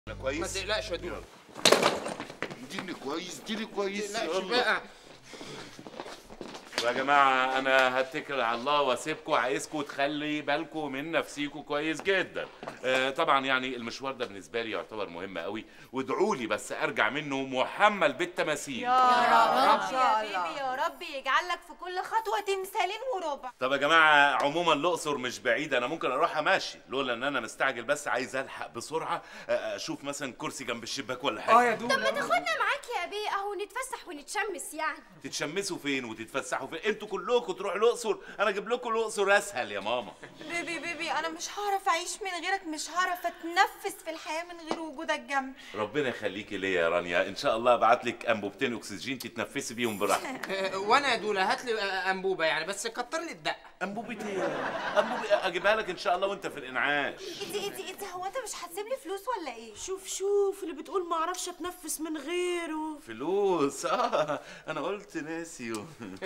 انا كويس. ما تقلقش يا دول. اديني كويس اديني كويس. ما تقلقش بقى يا جماعة أنا هتكل على الله وأسيبكم، عايزكم تخلي بالكم من نفسيكم كويس جدا. طبعا يعني المشوار ده بالنسبة لي يعتبر مهم قوي، وادعوا لي بس أرجع منه محمل بالتماثيل. يا رب يا بيبي، يا رب يجعل لك في كل خطوة تمثالين وربع. طب يا جماعة عموما الأقصر مش بعيدة، أنا ممكن أروحها ماشي، لولا إن أنا مستعجل بس عايز ألحق بسرعة أشوف مثلا كرسي جنب الشباك ولا حاجة. يا دول. طب ما تاخدنا معاك يا بيه اهو، نتفسح ونتشمس يعني. تتشمسوا فين وتتفسحوا فين؟ انتوا كلكم تروحوا الأقصر، أنا أجيب لكم الأقصر أسهل يا ماما. بيبي أنا مش هعرف أعيش من غيرك، مش هعرف أتنفس في الحياة من غير وجودك جنبي. ربنا يخليكي ليا يا رانيا، ان شاء الله ابعت لك انبوبتين اكسجين تتنفسي بيهم براحتك. وانا يا دوله هات لي انبوبه يعني، بس كتر لي الدقه. انبوبه ايه؟ انبوبه اجيبها لك ان شاء الله وانت في الانعاش. انت هو انت مش هتسيب لي فلوس ولا ايه؟ شوف اللي بتقول ما اعرفش اتنفس من غيره. فلوس؟ انا قلت ناسيو.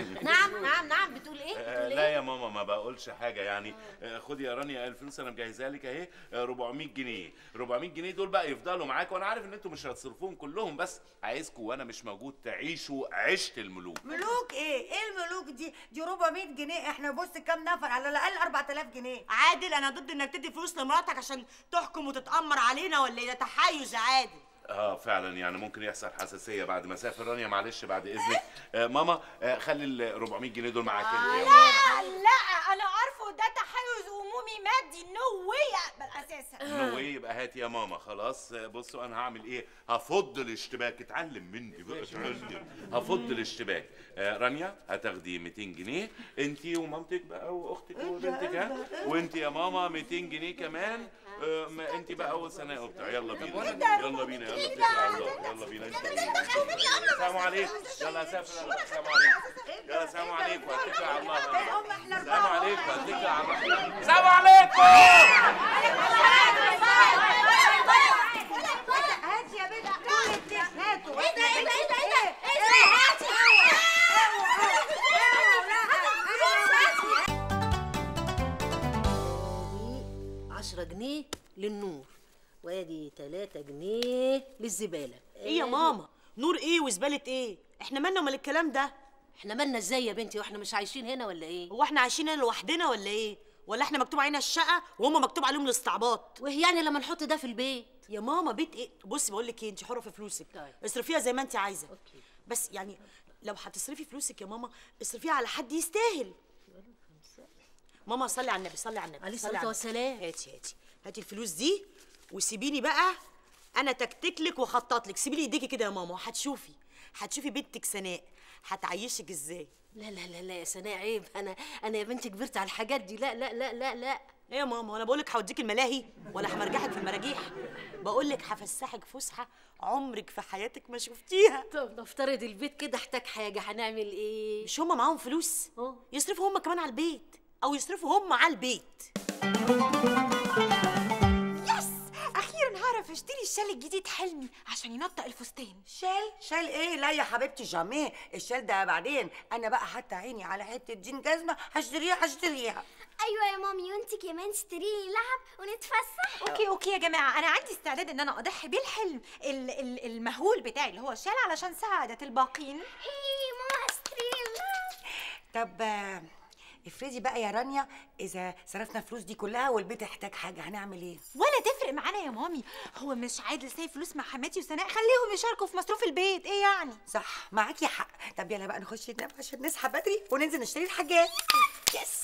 نعم بتقول ايه؟ لا يا ماما ما بقولش حاجه يعني. خدي يا رانيا الفلوس انا مجهزها لك اهي، 400 جنيه. 400 جنيه دول بقى يفضلوا معاك، وانا عارف ان انتوا مش هتصرفوهم كلهم، بس عايزكم وانا مش موجود تعيشوا عيشه الملوك. ملوك ايه الملوك دي 400 جنيه، احنا بص كام نفر، على الاقل 4000 جنيه. عادل انا ضد انك تدي فلوس لمراتك عشان تحكم وتتأمر علينا، ولا ايه ده تحيز يا عادل؟ فعلا يعني ممكن يحصل حساسيه بعد ما اسافر. رانيا معلش بعد اذنك. ماما خلي ال 400 جنيه دول معاك انت يا ماما. لا انا عارفه ده تحيز عمومي مادي، نو واي اقبل اساسا. نو واي يبقى هات يا ماما. خلاص بصوا انا هعمل ايه، هفض الاشتباك. اتعلم مني بقى، اتعلم. هفض الاشتباك. رانيا هتاخدي 200 جنيه انت ومامتك بقى واختك وبنتك، ها، وانت يا ماما 200 جنيه كمان. انت بقى وسناء وبتاع. يلا بينا يلا بينا يلا اتكل على الله. يلا بينا. السلام عليكم. يلا اسافر انا. السلام عليكم. يلا السلام عليكم. اتكل على الله. السلام عليكم. اتكل على الله. السلام عليكم. هات يا بنت كل هاتوا. ايه ده 10 جنيه للنور، وادي 3 جنيه للزباله. ايه يا ماما؟ نور ايه وزباله ايه؟ احنا مالنا ومال الكلام ده؟ احنا مالنا ازاي يا بنتي واحنا مش عايشين هنا ولا ايه؟ هو احنا عايشين هنا لوحدنا ولا ايه؟ ولا احنا مكتوب علينا الشقه وهم مكتوب عليهم الاستعباط؟ وايه يعني لما نحط ده في البيت؟ يا ماما بيت ايه؟ بصي بقول لك ايه، انت حره في فلوسك. طيب. اصرفيها زي ما انت عايزه. اوكي. بس يعني لو هتصرفي فلوسك يا ماما اصرفيها على حد يستاهل. ماما صلي على النبي، صلي على النبي. عليه الصلاه والسلام. هاتي الفلوس دي وسيبيني بقى انا تكتكلك واخطط لك. سيبي لي ايديكي كده يا ماما وهتشوفي بنتك سناء هتعيشك ازاي. لا يا سناء عيب. انا يا بنتي كبرت على الحاجات دي. لا ايه يا ماما، انا بقول لك هوديك الملاهي ولا همرجحك في المراجيح؟ بقول لك هفسحك فسحه عمرك في حياتك ما شفتيها. طب نفترض البيت كده احتاج حاجه، هنعمل ايه؟ مش هما معاهم فلوس؟ يصرفوا هما كمان على البيت، او يصرفوا هما على البيت. اخيرا هعرف اشتري الشال الجديد حلمي عشان ينطق الفستان. شال ايه؟ لا يا حبيبتي جاميه، الشال ده بعدين. انا بقى حتى عيني على حته جين جزمه هشتريها. ايوه يا مامي، وانت كمان اشتري لي لعب ونتفسح. اوكي يا جماعه، انا عندي استعداد ان انا اضحي بالحلم المهول بتاعي اللي هو الشال علشان سعاده الباقين. هي ماما اشتري لي لعب. طب افرضي بقى يا رانيا اذا صرفنا الفلوس دي كلها والبيت احتاج حاجه، هنعمل ايه؟ ولا تفرق معانا يا مامي، هو مش عادل سايب فلوس مع حماتي وسناء، خليهم يشاركوا في مصروف البيت. ايه يعني؟ صح معاكي حق. طب يلا بقى نخش ننام عشان نصحى بدري وننزل نشتري الحاجات. يس.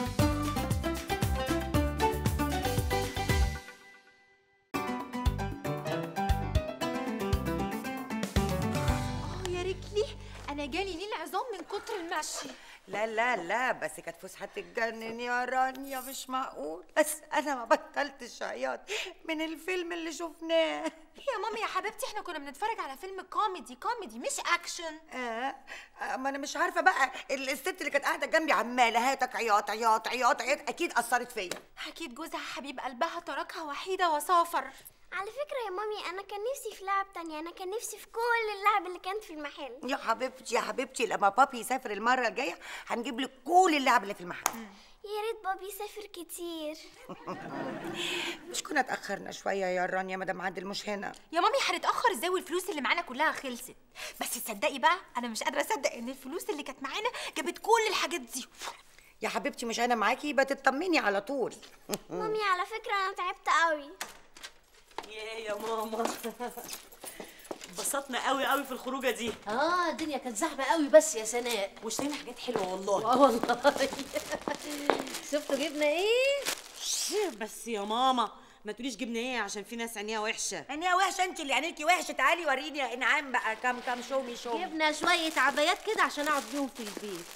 يا رجلي انا جالي ليل عظام من كتر المشي. لا بس كانت فسحه تتجنن يا رانيا، مش معقول. بس انا ما بطلتش عياط من الفيلم اللي شفناه. يا مامي يا حبيبتي احنا كنا بنتفرج على فيلم كوميدي مش اكشن. ما انا مش عارفه بقى، الست اللي كانت قاعده جنبي عماله هاتك عياط اكيد اثرت فيا. اكيد جوزها حبيب قلبها تركها وحيده وسافر. على فكرة يا مامي أنا كان نفسي في لعب تانية، أنا كان نفسي في كل اللعب اللي كانت في المحل. يا حبيبتي لما بابي يسافر المرة الجاية هنجيب لك كل اللعب اللي في المحل. يا ريت بابي يسافر كتير. مش كنا اتاخرنا شويه يا رانيا؟ مدام عادل مش هنا. يا مامي هنتاخر ازاي والفلوس اللي معانا كلها خلصت؟ بس تصدقي بقى انا مش قادره اصدق ان الفلوس اللي كانت معانا جابت كل الحاجات دي. يا حبيبتي مش انا معاكي، يبقى تطمني على طول. مامي على فكرة انا تعبت قوي. يا ماما انبسطنا قوي قوي في الخروجه دي. الدنيا كانت زحمه قوي بس يا سناء. واشترينا حاجات حلوه والله. والله. شفتوا جبنا ايه؟ بس يا ماما ما تقوليش جبنا ايه عشان في ناس عينيها وحشه. عينيها وحشه؟ انت اللي عينيكي وحشه. تعالي وريني يا انعام بقى كم شومي. جبنا شويه عبايات كده عشان اقعد بيهم في البيت.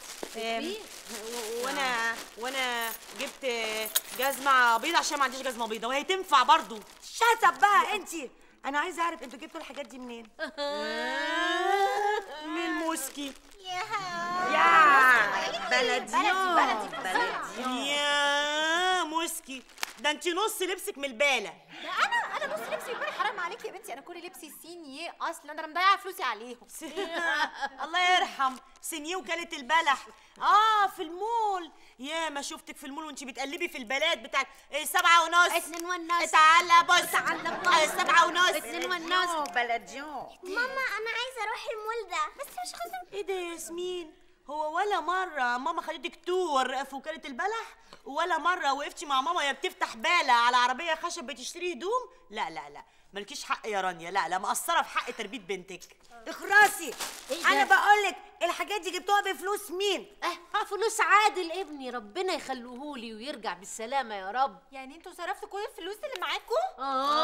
وانا جبت جزمه بيضه عشان ما عنديش جزمه بيضه وهي تنفع برضو. شطب بقى انت. انا عايزه اعرف انتوا جبتوا الحاجات دي منين؟ من الموسكي. يا بلدي يا موسكي، ده انت نص لبسك من الباله. انا نص لبسي يبقى حرام عليكي يا بنتي. انا كل لبسي سينيه اصلا، انا مضيعه فلوسي عليهم. الله يرحم سنيه وكالة البلح. في المول. يا ما شفتك في المول وانت بتقلبي في البلات بتاعت 7:30. 2:30. تعالى بص. 7:30. 2:30. بلديون. ماما انا عايزة اروح المول ده بس مش خاطر. ايه ده يا ياسمين؟ هو ولا مرة ماما خدتك تور في وكالة البلح؟ ولا مرة وقفتي مع ماما يا بتفتح بالة على عربية خشب بتشتري هدوم؟ لا مالكيش حق يا رانيا. لا مقصرة في حق تربية بنتك. اخرسي. إيه انا ده؟ بقولك الحاجات دي جبتوها بفلوس مين؟ فلوس عادل ابني، ربنا يخليهولي ويرجع بالسلامه يا رب. يعني انتوا صرفتوا كل الفلوس اللي معاكم؟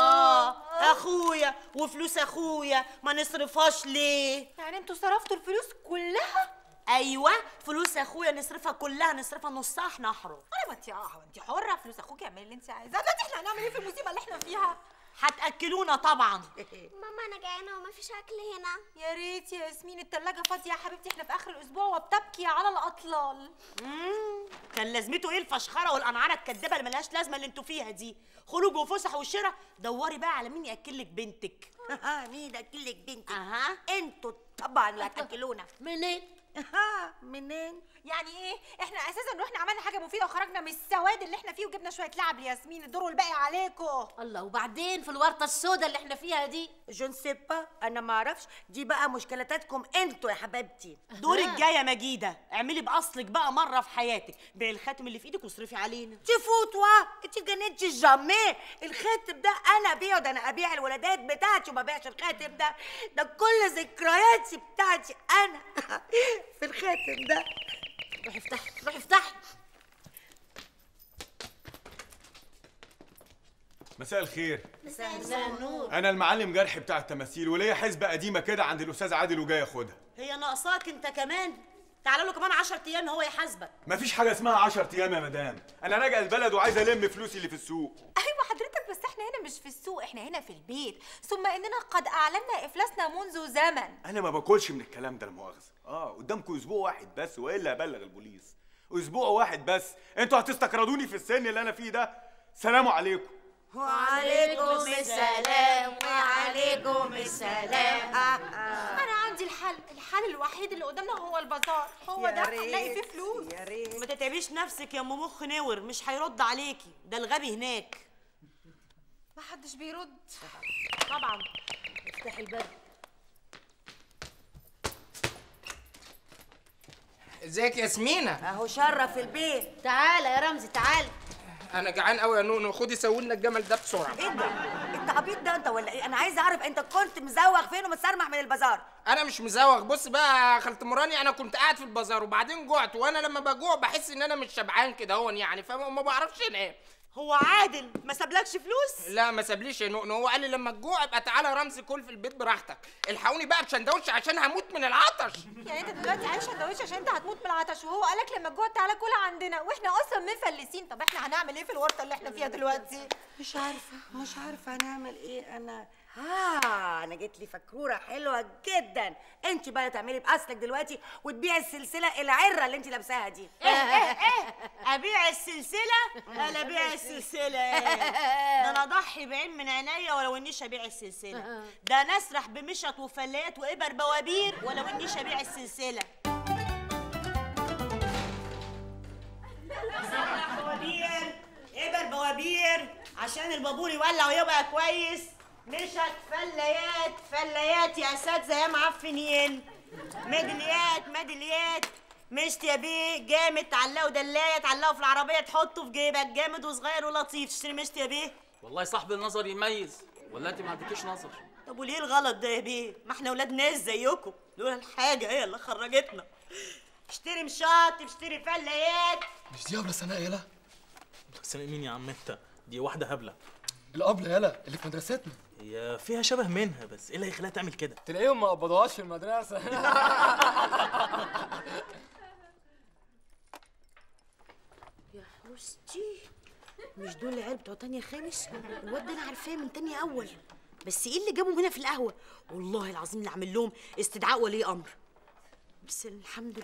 اخويا وفلوس اخويا ما نصرفهاش ليه؟ يعني انتوا صرفتوا الفلوس كلها؟ ايوه فلوس اخويا نصرفها كلها، نصرفها نصها احنا احرم. انا ما انت حره، فلوس اخوك اعملي اللي انت عايزاه. دلوقتي احنا هنعمل ايه في المصيبه اللي احنا فيها؟ هتاكلونا طبعا. ماما انا جعانة ومفيش اكل هنا. يا ريت يا ياسمين التلاجة فاضيه يا حبيبتي. احنا في اخر الاسبوع وبتبكي على الاطلال. كان لازمته ايه الفشخره والقنعره الكدابه اللي ملهاش لازمه اللي انتوا فيها دي؟ خروج وفسح والشراء. دوري بقى على مين ياكلك بنتك. مين ياكلك بنتك؟ انتوا طبعا اللي هتاكلونا. منين؟ منين؟ يعني ايه؟ احنا اساسا رحنا عملنا حاجه مفيده وخرجنا من السواد اللي احنا فيه وجبنا شويه لعب لياسمين. الدور والباقي عليكم. الله، وبعدين في الورطه السوداء اللي احنا فيها دي؟ جون سيبا، انا ما اعرفش. دي بقى مشكلتاتكم انتوا يا حبيبتي. دورك جاي يا مجيده. اعملي باصلك بقى مره في حياتك. بيعي الخاتم اللي في ايدك واصرفي علينا. تفوتوا انت اتجننتي جامي. الخاتم ده انا ابيعه. ده انا ابيع الولادات بتاعتي وما بيعش الخاتم ده. ده كل ذكرياتي بتاعتي انا في الخاتم ده. روحي افتحي روحي افتحي. مساء الخير. مساء النور. انا المعلم جرحي بتاع التماثيل وليا حسبه قديمه كده عند الاستاذ عادل وجاي اخدها. هي ناقصاك انت كمان؟ تعالى له كمان 10 ايام هو يحاسبك. مفيش حاجه اسمها 10 ايام يا مدام. انا راجع البلد وعايز الم فلوسي اللي في السوق. ايوه حضرتك، بس احنا هنا مش في السوق، احنا هنا في البيت. ثم اننا قد اعلنا افلاسنا منذ زمن. انا ما باكلش من الكلام ده لا مؤاخذه. قدامكم اسبوع واحد بس والا هبلغ البوليس. اسبوع واحد بس. انتوا هتستقرضوني في السن اللي انا فيه ده. سلام عليكم. وعليكم السلام وعليكم السلام. انا عندي الحل الوحيد اللي قدامنا هو البازار. هو ده هنلاقي فيه فلوس. يا ريت. ما تتعبيش نفسك يا ام مخ نور، مش هيرد عليكي. ده الغبي هناك. ما حدش بيرد طبعا. افتحي الباب. ازيك يا ياسمينة؟ اهو شرف البيت. تعالى يا رمزي تعالى. انا جعان قوي يا نونو. خدي سوي لنا الجمل ده بسرعه. ايه ده؟ انت عبيط ده انت ولا ايه؟ انا عايزه اعرف انت كنت مزوغ فين ومتسرمح من البازار. انا مش مزوغ. بص بقى يا خالة مراني، انا كنت قاعد في البازار وبعدين جوعت، وانا لما بجوع بحس ان انا مش شبعان كده هون يعني، فما بعرفش انام. هو عادل ما سابلكش فلوس؟ لا ما سابليش يا نونو. هو قال لي لما تجوع ابقى تعالى يا رمزي كل في البيت براحتك. الحقوني بقى بشندوتش عشان هموت من العطش. يعني انت دلوقتي عايش سندوتش عشان انت هتموت من العطش، وهو قالك لما تجوع تعالى كل عندنا، واحنا اصلا مفلسين. طب احنا هنعمل ايه في الورطه اللي احنا فيها دلوقتي؟ مش عارفه هنعمل ايه. انا جيت لي فكوره حلوه جدا. انت بقى تعملي باصلك دلوقتي وتبيعي السلسله العره اللي انت لابساها دي. ايه ابيع السلسله؟ لا ابيع السلسله ده انا اضحي بعين من عينيا ولو انيش ابيع السلسله. ده انا اسرح بمشط وفلات وابر بوابير ولو انيش ابيع السلسله. بوابير، ابر بوابير عشان البابور يولع ويبقى كويس. مشت فليات يا اساتذه يا معفنين. ميداليات مشت يا بيه جامد. تعلقوا دلايه، تعلقوا في العربيه، تحطوا في جيبك. جامد وصغير ولطيف. تشتري مشت يا بيه؟ والله صاحب النظر يميز، ولا انت ما عندكيش نظر؟ طب وليه الغلط ده يا بيه؟ ما احنا ولاد ناس زيكم، لولا الحاجه هي اللي خرجتنا. اشتري مشاط، اشتري فلايات. مش دي ابله سناء يالا؟ سناء مين يا عم انت؟ دي واحده هبله. الابله يالا اللي في مدرستنا. هي فيها شبه منها، بس ايه اللي هيخليها تعمل كده؟ تلاقيهم ما قبضوهاش في المدرسه. يا حوستي، مش دول العيال بتوع تانية خامس؟ الواد ده انا عارفاه من تانية اول، بس ايه اللي جابهم هنا في القهوه؟ والله العظيم اللي عامل لهم استدعاء ولي امر. بس الحمد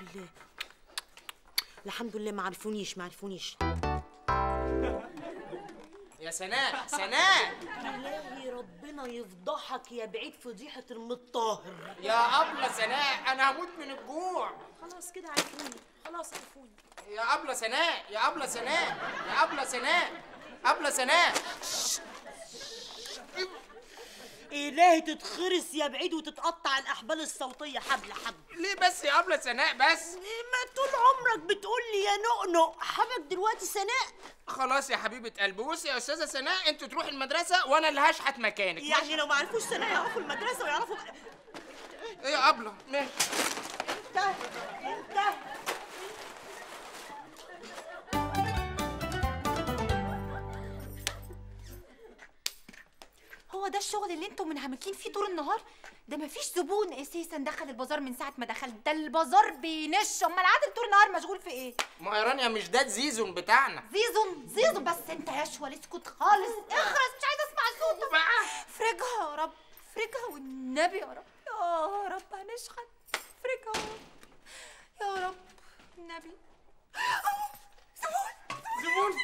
لله ما عرفونيش. يا سناء إلهي ربنا يفضحك يا بعيد فضيحة المطاهر. يا أبلة سناء أنا هموت من الجوع. خلاص كده عرفوني. يا أبلة سناء. إلهي تتخرس يا بعيد وتتقطع الأحبال الصوتية حبل. ليه بس يا أبلة سناء بس؟ ما طول عمرك بتقول لي يا نقنق، حبك دلوقتي سناء. خلاص يا حبيبة قلبي، بصي يا أستاذة سناء أنت تروحي المدرسة وأنا اللي هشحت مكانك. يعني لو ما عرفوش سناء يعرفوا المدرسة ويعرفوا إيه يا أبلة؟ ماشي. انت هو ده الشغل اللي انتوا منهمكين فيه طول النهار؟ ده مفيش زبون اساسا دخل البازار من ساعه ما دخلت. ده البازار بينش. امال عادل طول النهار مشغول في ايه؟ ما يا رانيا مش ده الزيزون بتاعنا. زيزون بس انت يا شوال اسكت خالص. اخرس مش عايزه اسمع صوته بقى. فرجها يا رب، فرجها والنبي يا رب. يا رب هنشحت. فرجها يا رب النبي. زبون.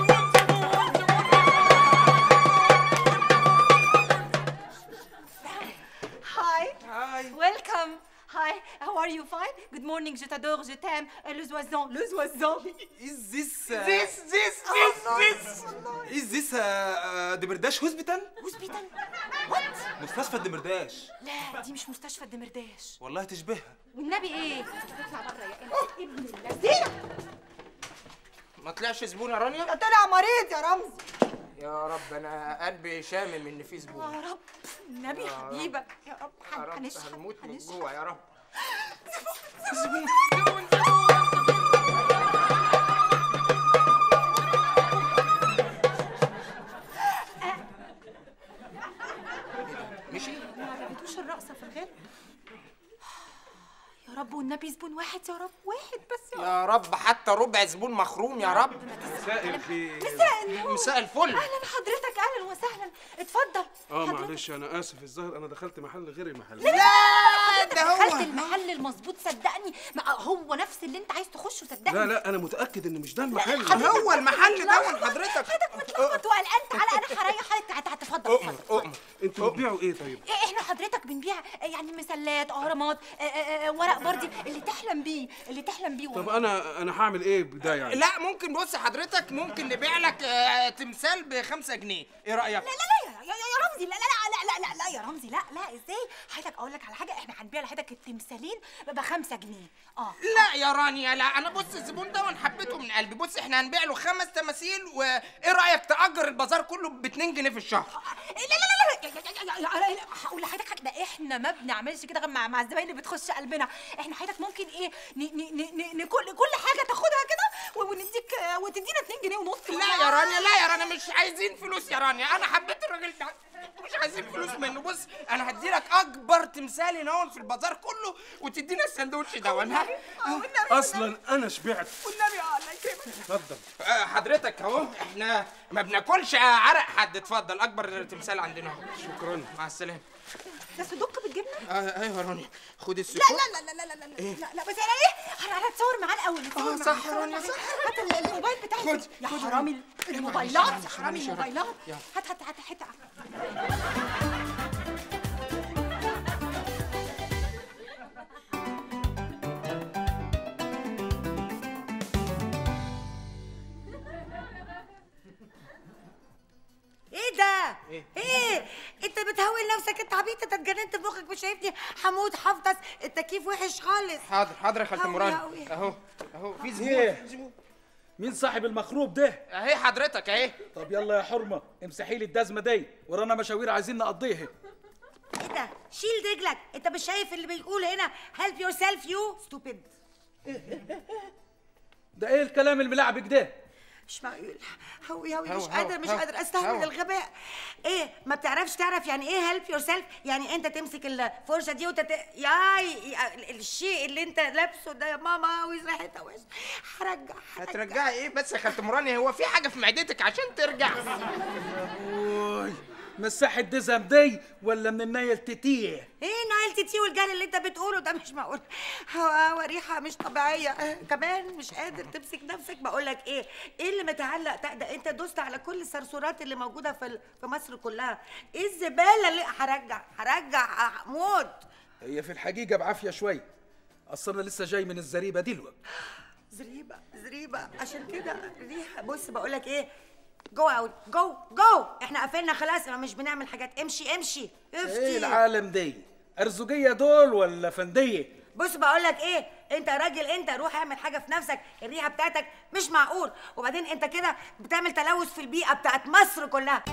Hi. Welcome. Hi. How are you? Fine. Good morning. Je t'adore. Je t'aime. Les oiseaux. Is this دمرداش هوسبيتال؟ هوسبيتال؟ What? مستشفى الدمرداش. لا دي مش مستشفى الدمرداش. والله تشبهها. والنبي ايه؟ اطلع بره يا ابن اللذينه. ما طلعش زبون يا رانيا؟ ده طلع مريض يا رمزي. يا رب انا قلبي شامم ان في زبون. يا رب النبي حبيبك يا رب. هنموت من جوه يا رب. زبون. مشي؟ ما عجبتوش الرقصه في الغالب. يا رب والنبي زبون واحد يا رب، واحد بس يا رب. حتى ربع زبون مخروم يا رب. مساء الخير. مساء الفل. اهلا حضرتك، اهلا وسهلا. اتفضل. معلش انا اسف، الظاهر انا دخلت محل غير المحل. لا ده هو دخلت المحل المظبوط صدقني. هو نفس اللي انت عايز تخشه صدقني. لا انا متاكد ان مش ده المحل. هو المحل ده حضرتك. حضرتك متلخبط وقلقان. تعالى انا هريحك. اتفضل. انتوا بتبيعوا ايه طيب؟ احنا حضرتك بنبيع يعني مسلات، اهرامات، ورق بردي، اللي تحلم بيه. طب انا هعمل ايه بده يعني؟ لا ممكن بص حضرتك، ممكن نبيع لك تمثال ب5 جنيه، ايه رايك؟ لا يا رمزي. لا يا رمزي. لا ازاي؟ حضرتك اقول لك على حاجه، احنا هنبيع لحضرتك التمثالين ب5 جنيه. لا يا رانيا، لا انا بص الزبون ده وانا حبيته من قلبي. بص احنا هنبيع له 5 تماثيل، وايه رايك تأجر البازار كله ب2 جنيه في الشهر؟ لا هقول لحضرتك حاجه، ده احنا ما بنعملش كده غير مع الزباين اللي بتخش قلبنا. احنا حضرتك ممكن ايه كل حاجه تاخدها كده ونديك وتدينا 2 جنيه ونص. لا يا رانيا مش عايزين فلوس يا رانيا. انا حبيت الراجل ده، مش عايزين فلوس منه. بص انا هديلك اكبر تمثال هنا في البازار كله وتدينا السندوتش ده. اصلا انا شبعت والنبي. الله يكرمك. اتفضل. حضرتك اهو، احنا ما بناكلش عرق حد. اتفضل اكبر تمثال عندنا اهو. شكرا. مع السلامه. ده صدق بالجبنه؟ ايوه يا رانيا خد السكر. لا بس انا ايه؟ هتصور معاه الاول. صح يا رانيا صح. هات الموبايل بتاعي. يا حرامي الموبايلات. يا حرامي الموبايلات. هات حته. ايه انت بتهول نفسك؟ انت عبيط، انت اتجننت في مخك، مش شايفني حمود حفظ التكييف وحش خالص. حاضر يا خالة مراد. اهو في زبون. مين صاحب المخروب ده؟ اهي حضرتك اهي. طب يلا يا حرمه امسحي لي الدزمه دي، ورانا مشاوير عايزين نقضيها. ايه ده؟ شيل رجلك، انت مش شايف اللي بيقول هنا help yourself you stupid؟ ده ايه الكلام الملعبك ده؟ مش معقول. هوي مش قادر استحمل الغباء. ايه ما بتعرفش تعرف يعني ايه هيلب يور سيلف؟ يعني انت تمسك الفرشه دي ياي الشيء اللي انت لابسه ده يا ماما ريحتها وحشه. هترجعي ايه بس يا خالة مراني؟ هو في حاجه في معدتك عشان ترجع؟ مساحة دزم دي ولا من النايل تتيه؟ ايه نايل تتيه والجهل اللي انت بتقوله ده؟ مش معقول. هو ريحه مش طبيعيه كمان، مش قادر تمسك نفسك. بقول لك ايه اللي متعلق ده؟ انت دوست على كل الصرصورات اللي موجوده في مصر كلها. ايه الزباله اللي هرجع موت. هي في الحقيقه بعافيه شويه، اصل انا لسه جاي من الزريبه دلوقتي. زريبه عشان كده ريحه. بص بقول لك ايه، جو اوت جو احنا قفلنا خلاص، مش بنعمل حاجات. امشي ايه العالم دي؟ ارزوجيه دول ولا فنديه؟ بص بقول لك ايه، انت راجل، انت روح اعمل حاجه في نفسك. الريحه بتاعتك مش معقول، وبعدين انت كده بتعمل تلوث في البيئه بتاعت مصر كلها.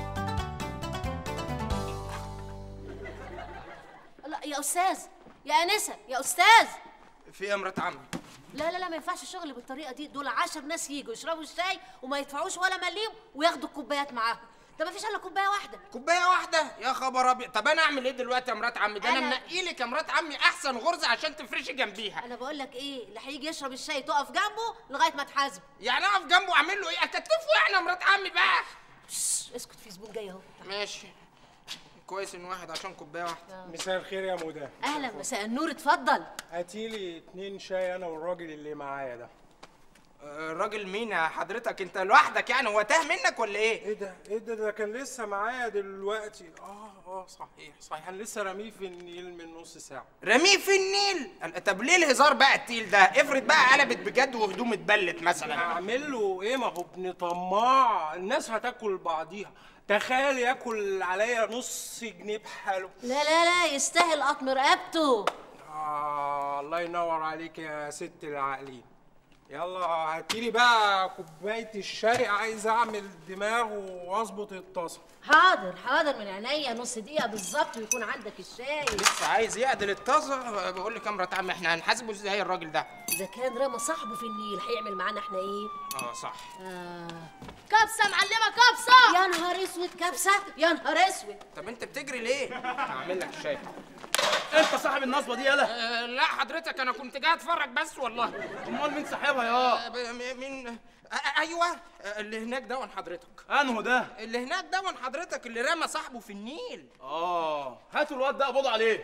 لا يا استاذ، يا انسه، يا استاذ. في ايه يا مرات عمي؟ لا ما ينفعش الشغل بالطريقه دي. دول 10 ناس يجوا يشربوا الشاي وما يدفعوش ولا مليم وياخدوا الكوبايات معاهم. ده ما فيش الا كوبايه واحده. كوبايه واحده؟ يا خبر ابيض. طب انا اعمل ايه دلوقتي يا مرات عمي؟ ده انا منقي لك يا مرات عمي احسن غرزه عشان تفرشي جنبيها. انا بقول لك ايه، اللي هيجي يشرب الشاي تقف جنبه لغايه ما تحاسبه. يعني اقف جنبه واعمل له ايه؟ اكتفه يعني يا مرات عمي بقى. اسكت، في زبون جاي اهو. ماشي كويس ان واحد عشان كوبايه واحده. مساء الخير يا مدام. اهلا، مساء النور، اتفضل. هاتيلي 2 شاي انا والراجل اللي معايا ده. الراجل مين يا حضرتك؟ انت لوحدك يعني؟ هو تاه منك ولا ايه؟ ايه ده كان لسه معايا دلوقتي. صحيح انا لسه راميه في النيل من نص ساعه. راميه في النيل؟ طب ليه الهزار بقى التقيل ده؟ افرض بقى قلبت بجد وهدوم اتبلت مثلا. اعمل له ايه؟ ما هو ابن طماع، الناس هتاكل بعضيها. تخيل ياكل عليا نص جنيه بحاله. لا يستاهل قطم رقبته. الله ينور عليك يا ست العاقلين. يلا هاتيلي بقى كوبايه الشاي، عايز اعمل دماغ واظبط الطاسه. حاضر من عينيا، نص دقيقه بالظبط ويكون عندك الشاي. لسه عايز يعدل الطاسه؟ بقول لك يا مرات عمي، احنا هنحاسبه ازاي الراجل ده؟ اذا كان رمى صاحبه في النيل هيعمل معانا احنا ايه؟ صح. كبسه معلمه، كبسه. يا نهار اسود، كبسه؟ يا نهار اسود. طب انت بتجري ليه؟ هعمل لك الشاي. انت صاحب النصبه دي يالا؟ لا حضرتك، انا كنت جاي اتفرج بس والله. امال مين صاحبها يا؟ مين؟ ايوه اللي هناك دون حضرتك. انه ده؟ اللي هناك دون حضرتك، اللي رمى صاحبه في النيل. هاتوا الواد ده قبضوا عليه.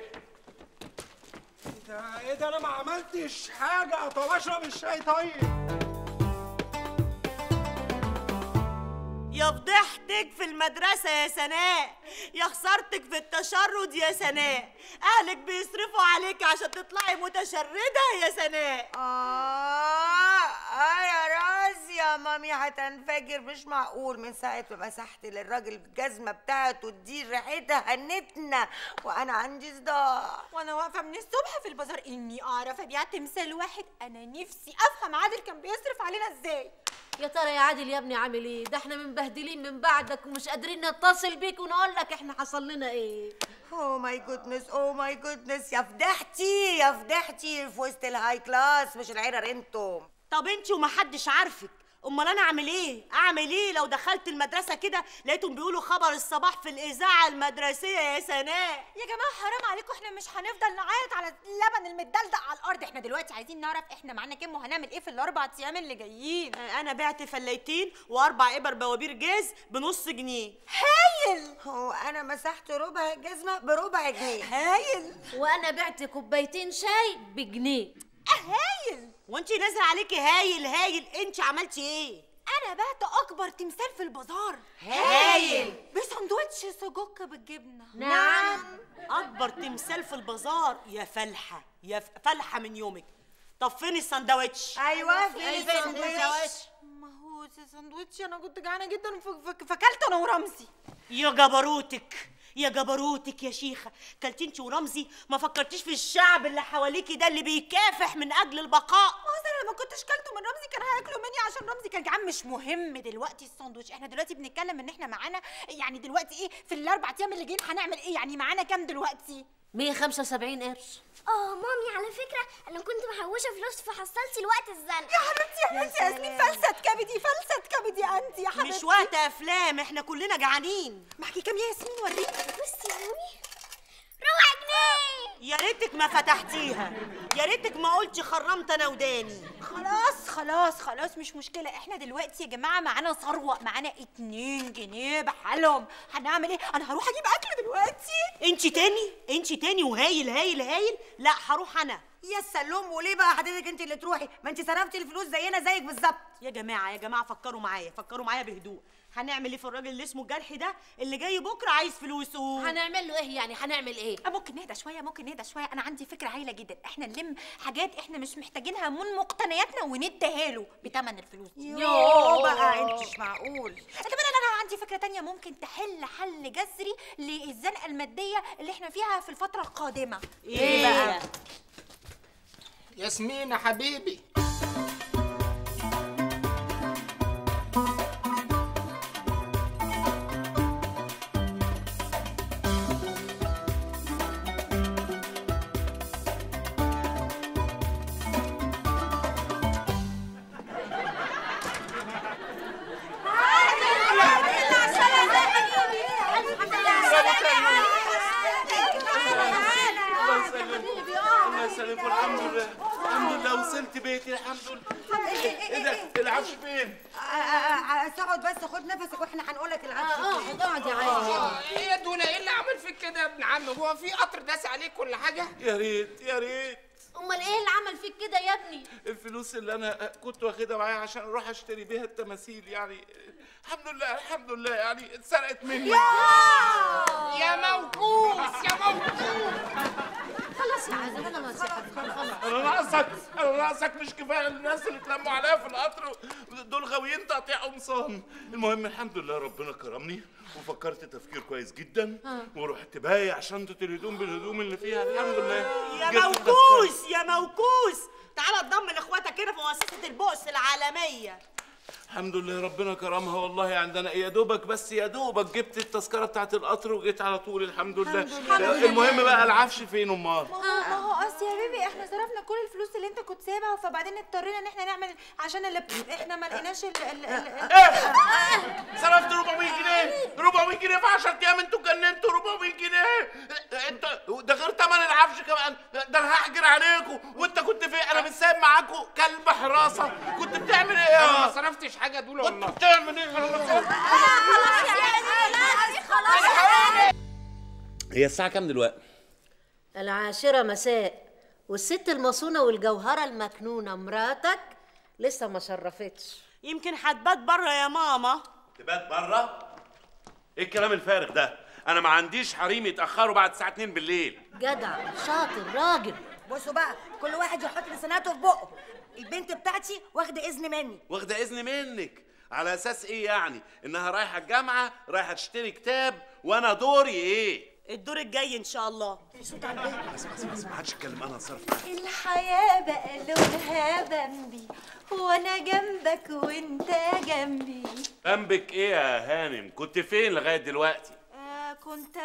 ايه ده انا ما عملتش حاجه. طب اشرب الشاي طيب. يا فضحتك في المدرسة يا سناء، يا خسارتك في التشرد يا سناء. أهلك بيصرفوا عليك عشان تطلعي متشردة يا سناء. يا راسي يا مامي هتنفجر. مش معقول من ساعة ما مسحت للراجل الجزمة بتاعته دي ريحتها هنتنا وأنا عندي صداع. وأنا واقفة من الصبح في البازار إني أعرف أبيع تمثال واحد. أنا نفسي أفهم عادل كان بيصرف علينا إزاي. يا ترى يا عادل يا ابني عامل ايه؟ ده احنا مبهدلين من بعدك ومش قادرين نتصل بيك ونقول لك احنا حصل لنا ايه. اوه ماي جودنس يا فضحتي في وسط الهاي كلاس مش العرر انتم. طب انتي ومحدش عارفك، امال انا اعمل ايه لو دخلت المدرسه كده لقيتهم بيقولوا خبر الصباح في الاذاعه المدرسيه يا سناء؟ يا جماعه حرام عليكم، احنا مش هنفضل نعيط على اللبن المدلدق على الارض. احنا دلوقتي عايزين نعرف احنا معانا كام وهنعمل ايه في ال4 ايام اللي جايين. انا بعت فلايتين و4 ابر بوابير جاز بنص جنيه. هايل. هو انا مسحت ربع الجزمه بربع جنيه. هايل. وانا بعت كوبايتين شاي بجنيه. هايل. وانتي نازله عليكي هايل. انتي عملتي ايه؟ انا بعت اكبر تمثال في البازار. هايل. بساندوتش سجق بالجبنه. نعم. اكبر تمثال في البازار. يا فلحه من يومك. طب فين الساندوتش؟ ايوه فين الساندوتش؟ ما هو الساندوتش انا كنت جعانه جدا فاكلت انا ورمزي. يا جبروتك يا جبروتك يا شيخه، كلتي انت ورمزي ما فكرتيش في الشعب اللي حواليكي ده اللي بيكافح من اجل البقاء؟ انا ما كنتش كلته من رمزي، كان هياكلوا مني عشان رمزي كان جعان. مش مهم دلوقتي الساندوتش، احنا دلوقتي بنتكلم ان احنا معانا يعني دلوقتي ايه في الاربع ايام اللي جايين هنعمل ايه؟ يعني معانا كام دلوقتي؟ 175 قرش. مامي على فكره انا كنت محوشه فلوس فحصلتي الوقت الزنقه. يا حبيبتي يا بنتي يا ياسمين، فلسة كبدي فلسة كبدي انت يا حبيبتي. مش وقت افلام، احنا كلنا جعانين. محكي كام يا ياسمين وريني. بصي يا مامي، ربع جنيه. يا ريتك ما فتحتيها، يا ريتك ما قلتي خرمت انا وداني. خلاص خلاص خلاص مش مشكلة، احنا دلوقتي يا جماعة معانا ثروة، معانا 2 جنيه بحالهم. هنعمل ايه؟ انا هروح اجيب اكل دلوقتي. انت تاني وهايل هايل هايل. لا هروح انا. يا سلام، وليه بقى حضرتك انت اللي تروحي؟ ما انت صرفتي الفلوس زينا زيك بالظبط. يا جماعه فكروا معايا بهدوء. هنعمل ايه في الراجل اللي اسمه الجرح ده اللي جاي بكره عايز فلوسه؟ هنعمل له ايه يعني؟ هنعمل ايه؟ ممكن نهدى شويه، انا عندي فكره هايله جدا. احنا نلم حاجات احنا مش محتاجينها من مقتنياتنا ونديها له بثمن الفلوس. يوه بقى انت مش معقول. طب انا عندي فكره تانية ممكن تحل حل جذري للزنقه الماديه اللي احنا فيها في الفتره القادمه. ايه بقى؟ ياسمين يا حبيبي، الحمد لله وصلت بيتي الحمد لله. ايه ده؟ العفش فين؟ اقعد بس خد نفسك واحنا هنقول لك العفش. اقعد يا عيني. ايه يا دولا، ايه اللي عمل فيك كده يا ابن عم؟ هو في قطر داس عليك ولا حاجه؟ يا ريت يا ريت. امال ايه اللي عمل فيك كده يا ابني؟ الفلوس اللي انا كنت واخدها معايا عشان اروح اشتري بيها التماثيل يعني الحمد لله يعني اتسرقت مني. يا موكوس يا موكوس. خلاص يا عادل انا ناقصك. انا ناقصك مش كفايه الناس اللي اتلموا عليا في القطر دول غاويين تقطيع قمصان. المهم الحمد لله ربنا كرمني وفكرت تفكير كويس جدا ورحت بايع شنطه الهدوم بالهدوم اللي فيها الحمد لله. يا موكوس تعالى اتضمن اخواتك هنا في مؤسسه البؤس العالميه. الحمد لله ربنا كرمها والله. عندنا يا دوبك جبت التذكره بتاعت القطر وجيت على طول الحمد لله. المهم بقى العفش فين امال؟ ما هو اصل يا بيبي احنا صرفنا كل الفلوس اللي انت كنت سايبها، فبعدين اضطرينا ان احنا نعمل عشان احنا ما لقيناش صرفت 400 جنيه في 10 ايام. انتوا جننتوا 400 جنيه انت ده غير ثمن العفش كمان. ده انا هحجر عليكم. وانت كنت فين؟ انا مش سايب معاكم كلب حراسه. كنت بتعمل ايه؟ انا ما صرفتش حاجه دول والله. كنت بتعمل ايه؟ خلاص. هي الساعه كام دلوقتي؟ 10 مساء، والست المصونة والجوهرة المكنونة مراتك لسه ما شرفتش. يمكن هتبات بره يا ماما. تبات بره؟ ايه الكلام الفارغ ده؟ انا ما عنديش حريم يتاخروا بعد الساعه 2 بالليل. جدع شاطر راجل. بصوا بقى كل واحد يحط لساناته في بقه. البنت بتاعتي واخده اذن مني. واخده اذن منك على اساس ايه يعني؟ انها رايحه الجامعه، رايحه تشتري كتاب، وانا دوري ايه؟ الدور الجاي ان شاء الله. بس ما حدش يتكلم، انا هتصرف معاك. الحياة بقى لونها بمبي وانا جنبك وانت جنبي. جنبك ايه يا هانم؟ كنت فين لغايه دلوقتي؟ كنت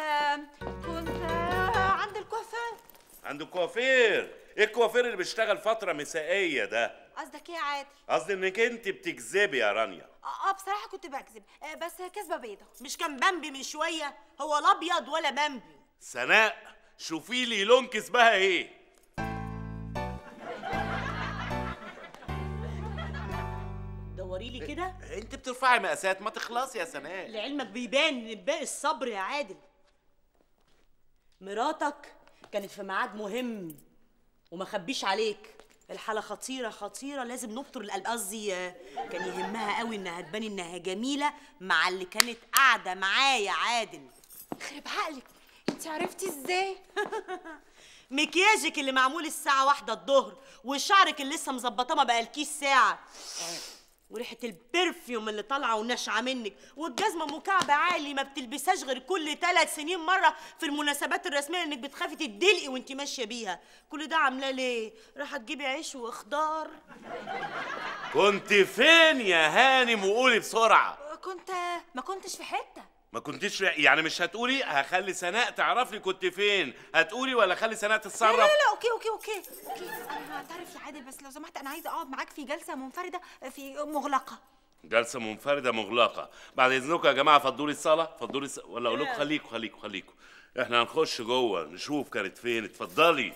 عند الكوافير. عند الكوافير؟ ايه الكوافير اللي بيشتغل فتره مسائيه ده؟ قصدك ايه يا عادل؟ قصدي انك انت بتكذبي يا رانيا. بصراحه كنت بكذب، بس كذبه بيضه. مش كان بامبي من شويه؟ هو لا ابيض ولا بامبي. سناء شوفي لي لون كسبها ايه؟ دوري لي كده. انت بترفعي مقاسات، ما تخلصي يا سناء. لعلمك بيبان من باقي الصبر يا عادل. مراتك كانت في ميعاد مهم وما خبيش عليك. الحالة خطيرة لازم نبطر القلب. قصدي كان يهمها قوي انها تبان انها جميلة مع اللي كانت قاعدة معاه يا عادل. خرب عقلك، انت عرفتي ازاي؟ مكياجك اللي معمول الساعة 1 الظهر وشعرك اللي لسه مظبطاه ما بقالكيش ساعة وريحه البرفيوم اللي طالعه وناشعه منك، والجزمه ام كعب عالي ما بتلبسهاش غير كل 3 سنين مره في المناسبات الرسميه، انك بتخافي تدلقي وانت ماشيه بيها. كل ده عاملاه ليه؟ رايحه تجيبي عيش وخضار؟ كنت فين يا هانم؟ وقولي بسرعه. ما كنتش في حته. ما كنتش يعني مش هتقولي؟ هخلي سناء تعرف لي كنت فين. هتقولي ولا خلي سناء تتصرف؟ لا اوكي انا هعترف يا عادل، بس لو سمحت انا عايزه اقعد معاك في جلسه منفرده في مغلقه. جلسه منفرده مغلقه؟ بعد اذنكم يا جماعه فضوا لي الصاله، ولا اقول لكم خليكم احنا هنخش جوه نشوف كانت فين. اتفضلي.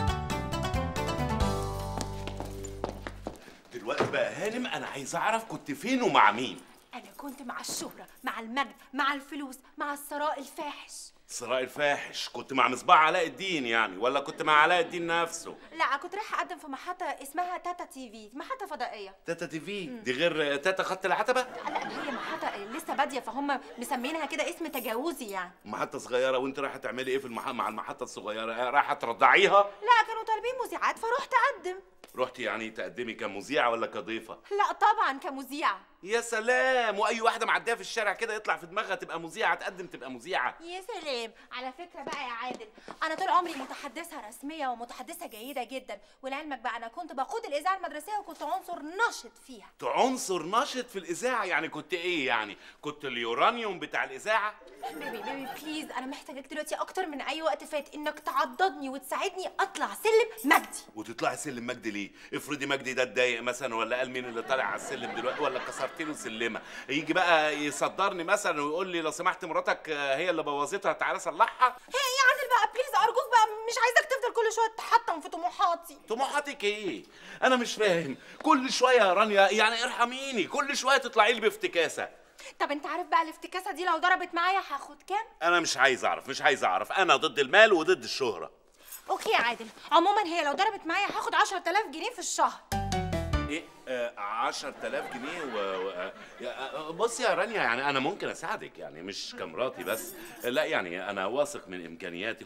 دلوقتي بقى هانم انا عايز اعرف كنت فين ومع مين. أنا كنت مع الشهرة، مع المجد، مع الفلوس، مع الثراء الفاحش. الثراء الفاحش؟ كنت مع مصباح علاء الدين يعني، ولا كنت مع علاء الدين نفسه؟ لا كنت رايحة أقدم في محطة اسمها تاتا تي في، محطة فضائية. تاتا تي في دي غير تاتا خط العتبة؟ لا هي محطة لسه بادية، فهم مسمينها كده اسم تجاوزي يعني. محطة صغيرة. وأنت رايحة تعملي إيه في مع المحطة الصغيرة؟ رايحة ترضعيها؟ لا كانوا طالبين مذيعات فرحت أقدم. رحتي يعني تقدمي كمذيعة ولا كضيفة؟ لا طبعا كمذيعة. يا سلام، واي واحده معديه في الشارع كده يطلع في دماغها تبقى مذيعه، تقدم تبقى مذيعه. يا سلام. على فكره بقى يا عادل، انا طول عمري متحدثه رسميه ومتحدثه جيده جدا، ولعلمك بقى انا كنت بقود الاذاعه المدرسيه وكنت عنصر نشط فيها. عنصر نشط في الاذاعه؟ يعني كنت ايه يعني؟ كنت اليورانيوم بتاع الاذاعه؟ بيبي بليز، انا محتاجك دلوقتي اكتر من اي وقت فات انك تعضدني وتساعدني اطلع سلم مجدي. وتطلعي سلم مجدي ليه؟ افرضي مجدي ده اتضايق مثلا، ولا قال مين اللي طالع على السلم دلوقتي، ولا كسرت له سلمه، يجي بقى يصدرني مثلا ويقول لي لو سمحت مراتك هي اللي بوظتها تعالى صلحها. هي يا عادل بقى بليز ارجوك بقى، مش عايزك تفضل كل شويه تحطم في طموحاتي. طموحاتك ايه؟ انا مش فاهم. كل شويه يا رانيا يعني ارحميني، كل شويه تطلعي لي بافتكاسه. طب انت عارف بقى الافتكاسه دي لو ضربت معايا هاخد كام؟ انا مش عايز اعرف. انا ضد المال وضد الشهره. اوكي يا عادل، عموما هي لو ضربت معايا هاخد 10000 جنيه في الشهر. ايه 10000 جنيه بصي يا رانيا، يعني انا ممكن اساعدك يعني مش كمراتي بس، لا يعني انا واثق من امكانياتك.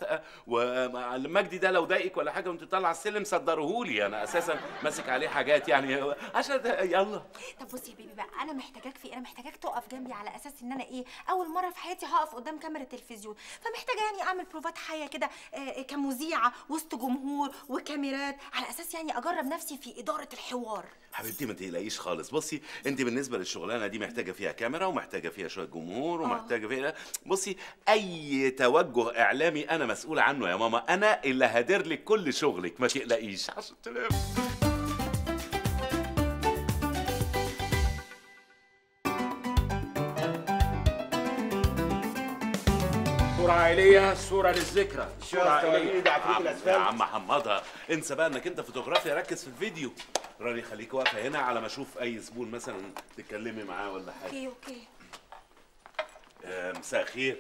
ومجدي ده لو ضايقك ولا حاجه وانت طالعه السلم صدرهولي، انا اساسا ماسك عليه حاجات يعني 10 يلا. طب بصي يا بيبي بقى، انا محتاجاك تقف جنبي على اساس ان انا اول مره في حياتي هقف قدام كاميرا تلفزيون، فمحتاجه يعني اعمل بروفات حيه كده كمذيعه وسط جمهور وكاميرات، على اساس يعني اجرب نفسي في اداره الحوار. حبيبتي ما تقلقيش خالص. بصي انت بالنسبه للشغلانه دي محتاجه فيها كاميرا ومحتاجه فيها شويه جمهور ومحتاجه فيها، بصي اي توجه اعلامي انا مسؤوله عنه يا ماما، انا اللي هدير لك كل شغلك ما تقلقيش. 10000 صورة عائلية، صورة للذكرى، صورة عائلية. يا عم حمضها، انسى بقى انك انت فوتوغرافيا، ركز في الفيديو. راني خليكي واقفه هنا على ما اشوف اي زبون مثلا تتكلمي معاه ولا حاجه. اوكي. مساء الخير.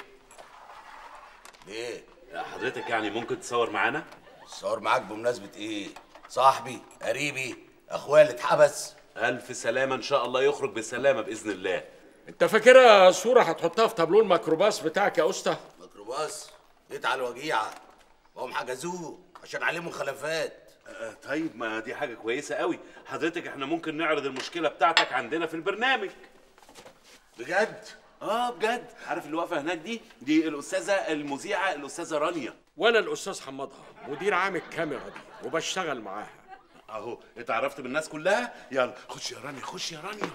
ليه؟ حضرتك يعني ممكن تصور معانا؟ تصور معاك بمناسبة ايه؟ صاحبي، قريبي، اخويا اللي اتحبس؟ الف سلامه، ان شاء الله يخرج بسلامه باذن الله. انت فاكرها صورة هتحطها في تابلو الميكروباص بتاعك يا اسطى؟ ميكروباص؟ جيت على الوجيعة، وهم حجزوه عشان عليه مخالفات. طيب ما دي حاجه كويسه قوي. حضرتك احنا ممكن نعرض المشكله بتاعتك عندنا في البرنامج. بجد؟ بجد. عارف اللي واقفه هناك دي الاستاذه المذيعه الاستاذه رانيا، وانا الاستاذ حمضها مدير عام الكاميرا دي وبشتغل معاها. اهو اتعرفت بالناس كلها. يلا خش يا رانيا، خش يا رانيا.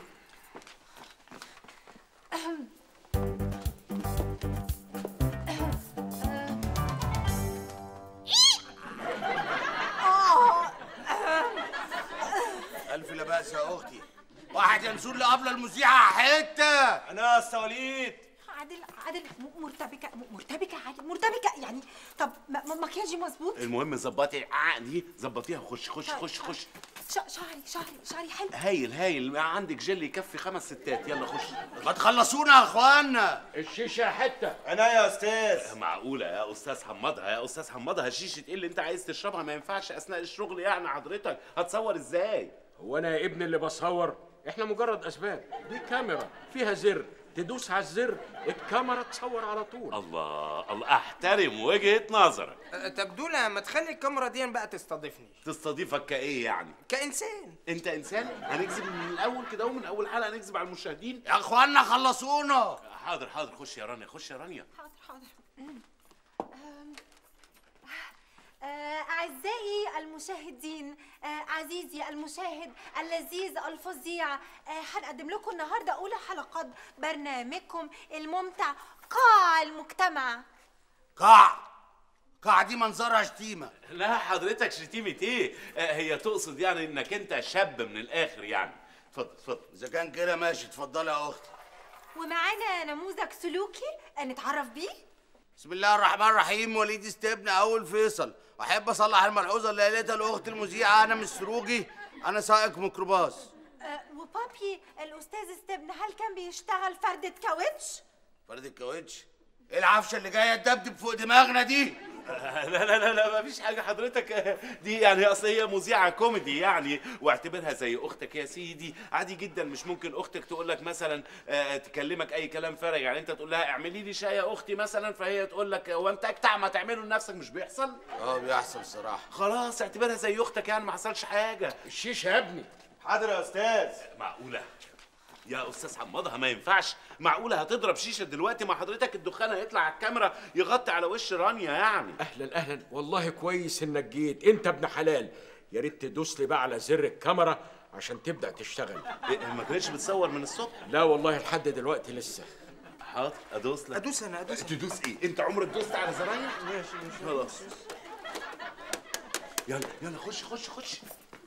ألف لا بأس يا أختي، واحد ينزل لي قبل المذيعة حتة. أنا يا أستاذ وليد. عادل مرتبكة عادل، مرتبكة يعني. طب مكياجي مظبوط؟ المهم ظبطي دي، ظبطيها وخش خش. شعري حلو. هايل. عندك جل يكفي 5 ستات. يلا خش. ما تخلصونا يا اخوانا. الشيشه حته. انا يا استاذ. معقوله يا استاذ حمضها الشيشه ايه اللي انت عايز تشربها ما ينفعش اثناء الشغل يعني؟ حضرتك هتصور ازاي؟ هو انا يا ابني اللي بصور؟ احنا مجرد اسباب، دي كاميرا فيها زر تدوس على الزر الكاميرا تصور على طول. الله الله، احترم وجهة نظرك. طب دولة ما تخلي الكاميرا دي بقى تستضيفني. تستضيفك كايه يعني؟ كإنسان. انت انسان؟ هنكذب من الاول كده ومن اول حلقه نكذب على المشاهدين؟ يا اخوانا خلصونا. حاضر حاضر، خش يا رانيا، خش يا رانيا. حاضر. أعزائي المشاهدين، عزيزي المشاهد اللذيذ الفظيع، هنقدم لكم النهارده أولى حلقات برنامجكم الممتع قاع المجتمع. قاع دي منظرها شتيمة. لا حضرتك شتيمة ايه؟ هي تقصد يعني انك انت شاب من الاخر يعني. اتفضل اتفضل. اذا كان كده ماشي، اتفضلي يا اختي. ومعانا نموذج سلوكي نتعرف بيه. بسم الله الرحمن الرحيم. وليد استبن اول فيصل. احب اصلح الملحوظه اللي قالتها الاخت المذيعه، انا مش سروجي، انا سائق ميكروباص. وبابي الاستاذ استبن هل كان بيشتغل فردة كاوتش؟ فردة كاوتش؟ ايه العفشه اللي جايه تدبدب فوق دماغنا دي؟ لا مفيش حاجه حضرتك، دي يعني اصل هي مذيعه كوميدي يعني، واعتبرها زي اختك يا سيدي، عادي جدا. مش ممكن اختك تقول لك مثلا تكلمك اي كلام فارغ، يعني انت تقول لها اعملي لي شاي يا اختي مثلا، فهي تقول لك هو انت اجتع ما تعمله لنفسك؟ مش بيحصل؟ بيحصل صراحه. خلاص اعتبرها زي اختك يعني، ما حصلش حاجه. الشيشه يا ابني. حاضر يا استاذ. معقوله يا استاذ حمادها ما ينفعش؟ معقوله هتضرب شيشه دلوقتي؟ مع حضرتك الدخان هيطلع على الكاميرا يغطي على وش رانيا يعني. اهلا والله كويس انك جيت، انت ابن حلال. يا ريت تدوس لي بقى على زر الكاميرا عشان تبدا تشتغل. ما كانتش بتصور من الصبح؟ لا والله لحد دلوقتي لسه. حاضر ادوس لك. ادوس انا. تدوس ايه؟ انت عمرك دوست على زراير؟ ماشي خلاص. يلا خش.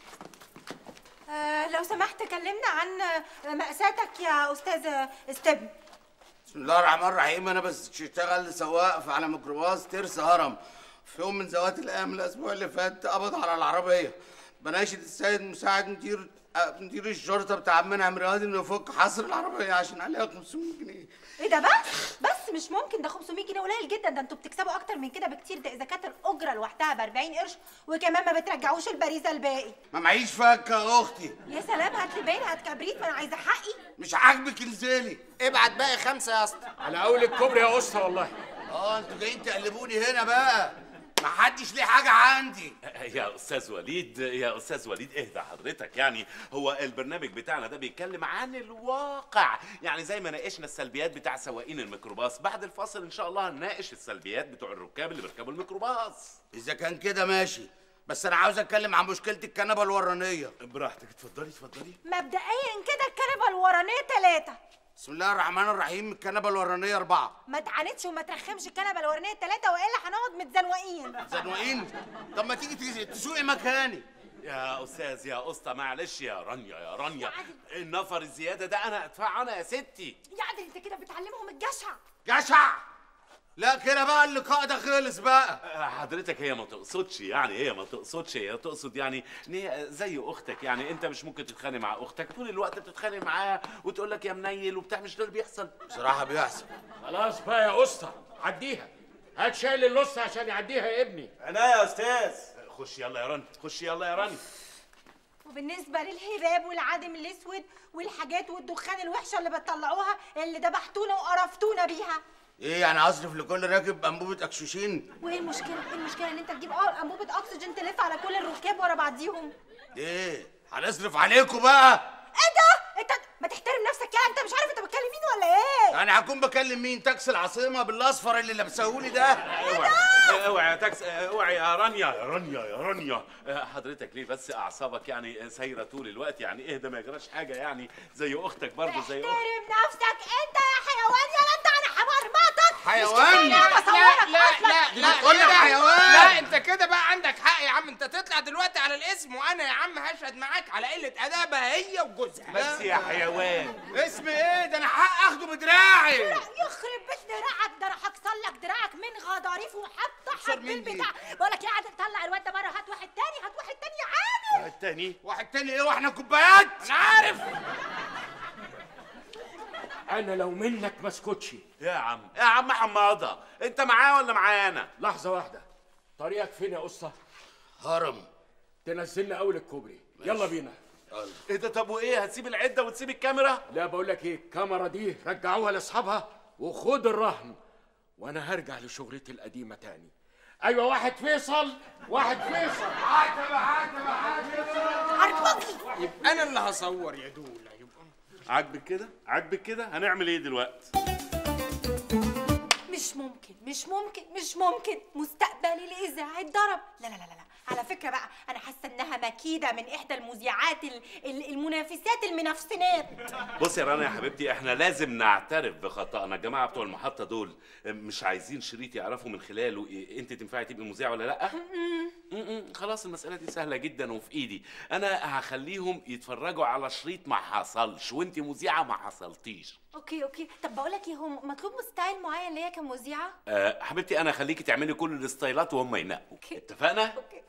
لو سمحت كلمنا عن مأساتك يا أستاذ استبن. بسم الله الرحمن الرحيم. أنا بس بشتغل سواق على ميكروباص ترس هرم. في يوم من ذوات الأيام الأسبوع اللي فات قبض على العربية. بناشد السيد مساعد مدير الشرطة بتاع عمنا عمران إنه يفك حصر العربية عشان عليها 500 جنيه. إيه ده بس مش ممكن، ده 500 جنيه قليل جدا، ده انتوا بتكسبوا أكتر من كده بكتير، ده إذا كانت الأجرة لوحدها ب 40 قرش وكمان ما بترجعوش البريزة الباقي. ما معيش فكة يا أختي. يا سلام، هات لي باين، هات كبريت، ما أنا عايزة حقي. مش عاجبك انزلي. ابعت باقي 5 يا اسطى. على أول الكوبري يا أسطى والله. انتوا جايين تقلبوني هنا بقى. ما حدش ليه حاجة عندي. يا أستاذ وليد اهدى حضرتك. يعني هو البرنامج بتاعنا ده بيتكلم عن الواقع، يعني زي ما ناقشنا السلبيات بتاع سواقين الميكروباص، بعد الفاصل إن شاء الله هنناقش السلبيات بتوع الركاب اللي بيركبوا الميكروباص. إذا كان كده ماشي، بس أنا عاوز أتكلم عن مشكلة الكنبة الورانية. براحتك، اتفضلي. مبدئيا كده الكنبة الورانية 3. بسم الله الرحمن الرحيم. الكنبة الورانية 4. ما تعاندش وما ترخمش، الكنبة الورانية 3 وإلا هنقعد متزنوقين. زنوقين؟ طب ما تيجي تسوقي مكاني. يا أستاذ يا أسطى معلش يا رانيا النفر الزيادة ده أنا أدفعه أنا يا ستي. يا عادل أنت كده بتعلمهم الجشع. جشع؟ لا كده بقى اللقاء ده خلص بقى. حضرتك هي ما تقصدش هي تقصد يعني ان هي زي اختك، يعني انت مش ممكن تتخانق مع اختك طول الوقت، بتتخانق معاها وتقول لك يا منيل وبتاع، مش ده اللي بيحصل؟ بصراحه بيحصل. خلاص بقى يا اسطى عديها، هات شايل النص عشان يعديها يا ابني. انا يا استاذ. خش يلا يا راني. وبالنسبة للهباب والعدم الاسود والحاجات والدخان الوحشة اللي بتطلعوها اللي دبحتونا وقرفتونا بيها، ايه يعني اصرف لكل راكب انبوبه اكسجين؟ وايه المشكله ان انت تجيب انبوبه اكسجين تلف على كل الركاب ورا بعضيهم؟ ايه هنصرف عليكم بقى؟ ايه ده؟ انت ما تحترم نفسك يعني، انت مش عارف انت بتكلم مين ولا ايه؟ يعني هكون بكلم مين؟ تاكسي العاصمه بالاصفر اللي لابسهولي ده؟ اوعي يا تاكسي، اوعي يا رانيا. حضرتك ليه بس اعصابك يعني سايره طول الوقت؟ يعني اهدى ما يجراش حاجه، يعني زي اختك برضه زي اختك. احترم نفسك انت يا حيوان، يا انت انا حمرمطك. حيوان؟ لا تقول لي حيوان؟ لا انت كده بقى عندك حق يا عم، انت تطلع دلوقتي على الاسم وانا يا عم هشهد معاك على قله ادابها هي وجوزها. بس يا حيوان. اسم ايه ده؟ انا حق اخده بدراعي. يخرب بيت دراعك، ده انا هكسر لك دراعك من غضاريف وهفتحك بالبتاع. بقول لك ايه، عادل طلع الواد ده بره، هات واحد تاني يا عادل. واحد تاني ايه واحنا كوبايات؟ انا عارف. انا لو منك ما اسكتش. يا عم حماده، انت معاه ولا معانا؟ لحظه واحده، طريقك فين يا اسطى؟ هرم. تنزلنا اول الكوبري. يلا بينا. ايه ده؟ طب وايه، هتسيب العده وتسيب الكاميرا؟ لا بقول لك ايه، الكاميرا دي رجعوها لاصحابها وخد الرهن، وانا هرجع لشغلتي القديمه تاني. ايوه واحد فيصل، واحد فيصل. عربكي. يبقى انا اللي هصور يا دوله. عاجبك كده؟ عاجبك كده؟ هنعمل ايه دلوقتي؟ مش ممكن مستقبلي الاذاعي اتضرب. لا على فكره بقى انا حاسه انها مكيده من احدى المذيعات المنافسات المنافسينات. بص يا رنا يا حبيبتي، احنا لازم نعترف بخطأنا. الجماعه بتوع المحطه دول مش عايزين شريط يعرفوا من خلاله انت تنفعي تبقي مذيعه ولا لا. خلاص المساله دي سهله جدا وفي ايدي. انا هخليهم يتفرجوا على شريط ما حصلش وانت مذيعه ما حصلتيش. اوكي طب بقول لك ايه، هو مطلوب ستايل معين ليا كمذيعه؟ حبيبتي انا هخليكي تعملي كل الستايلات وهم ينقوا. اتفقنا؟ اوكي.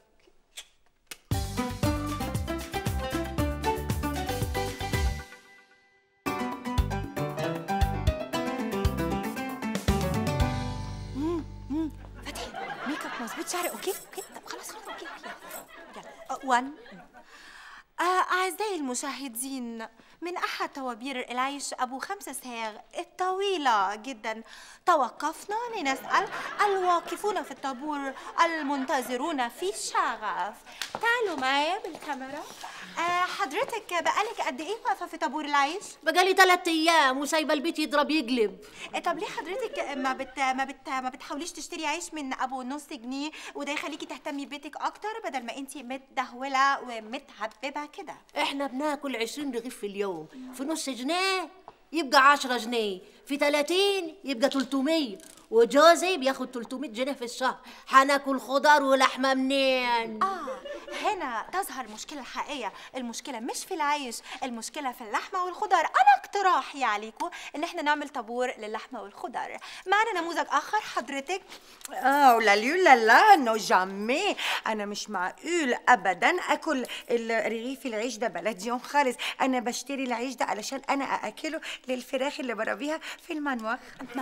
فتحي ميك اب مظبوط، شعري اوكي طب خلاص اوكي يلا 1. أعزائي المشاهدين، من أحد طوابير العيش أبو 5 صاغ الطويلة جدا توقفنا لنسأل الواقفون في الطابور المنتظرون في شغف. تعالوا معايا بالكاميرا. حضرتك بقالك قد إيه واقفة في طابور العيش؟ بقالي 3 أيام وسايبة البيت يضرب يقلب. طب ليه حضرتك ما بتحاوليش تشتري عيش من أبو نص جنيه وده يخليكي تهتمي ببيتك أكتر بدل ما أنتي متدهولة ومتهببة كده؟ احنا بناكل 20 رغيف في اليوم، في نص جنيه يبقى 10 جنيه، في 30 يبقى 300، وجوزي بياخد 300 جنيه في الشهر. هناكل خضار ولحمه منين؟ هنا تظهر المشكلة الحقيقية. المشكلة مش في العيش، المشكلة في اللحمة والخضار. أنا اقتراحي عليكم إن احنا نعمل طابور للحمة والخضار. معنا نموذج آخر حضرتك. لا نو جامي، أنا مش معقول أبدا أكل رغيف العيش ده بلديون خالص. أنا بشتري العيش ده علشان أنا أأكله للفراخ اللي بربيها في المنوخ.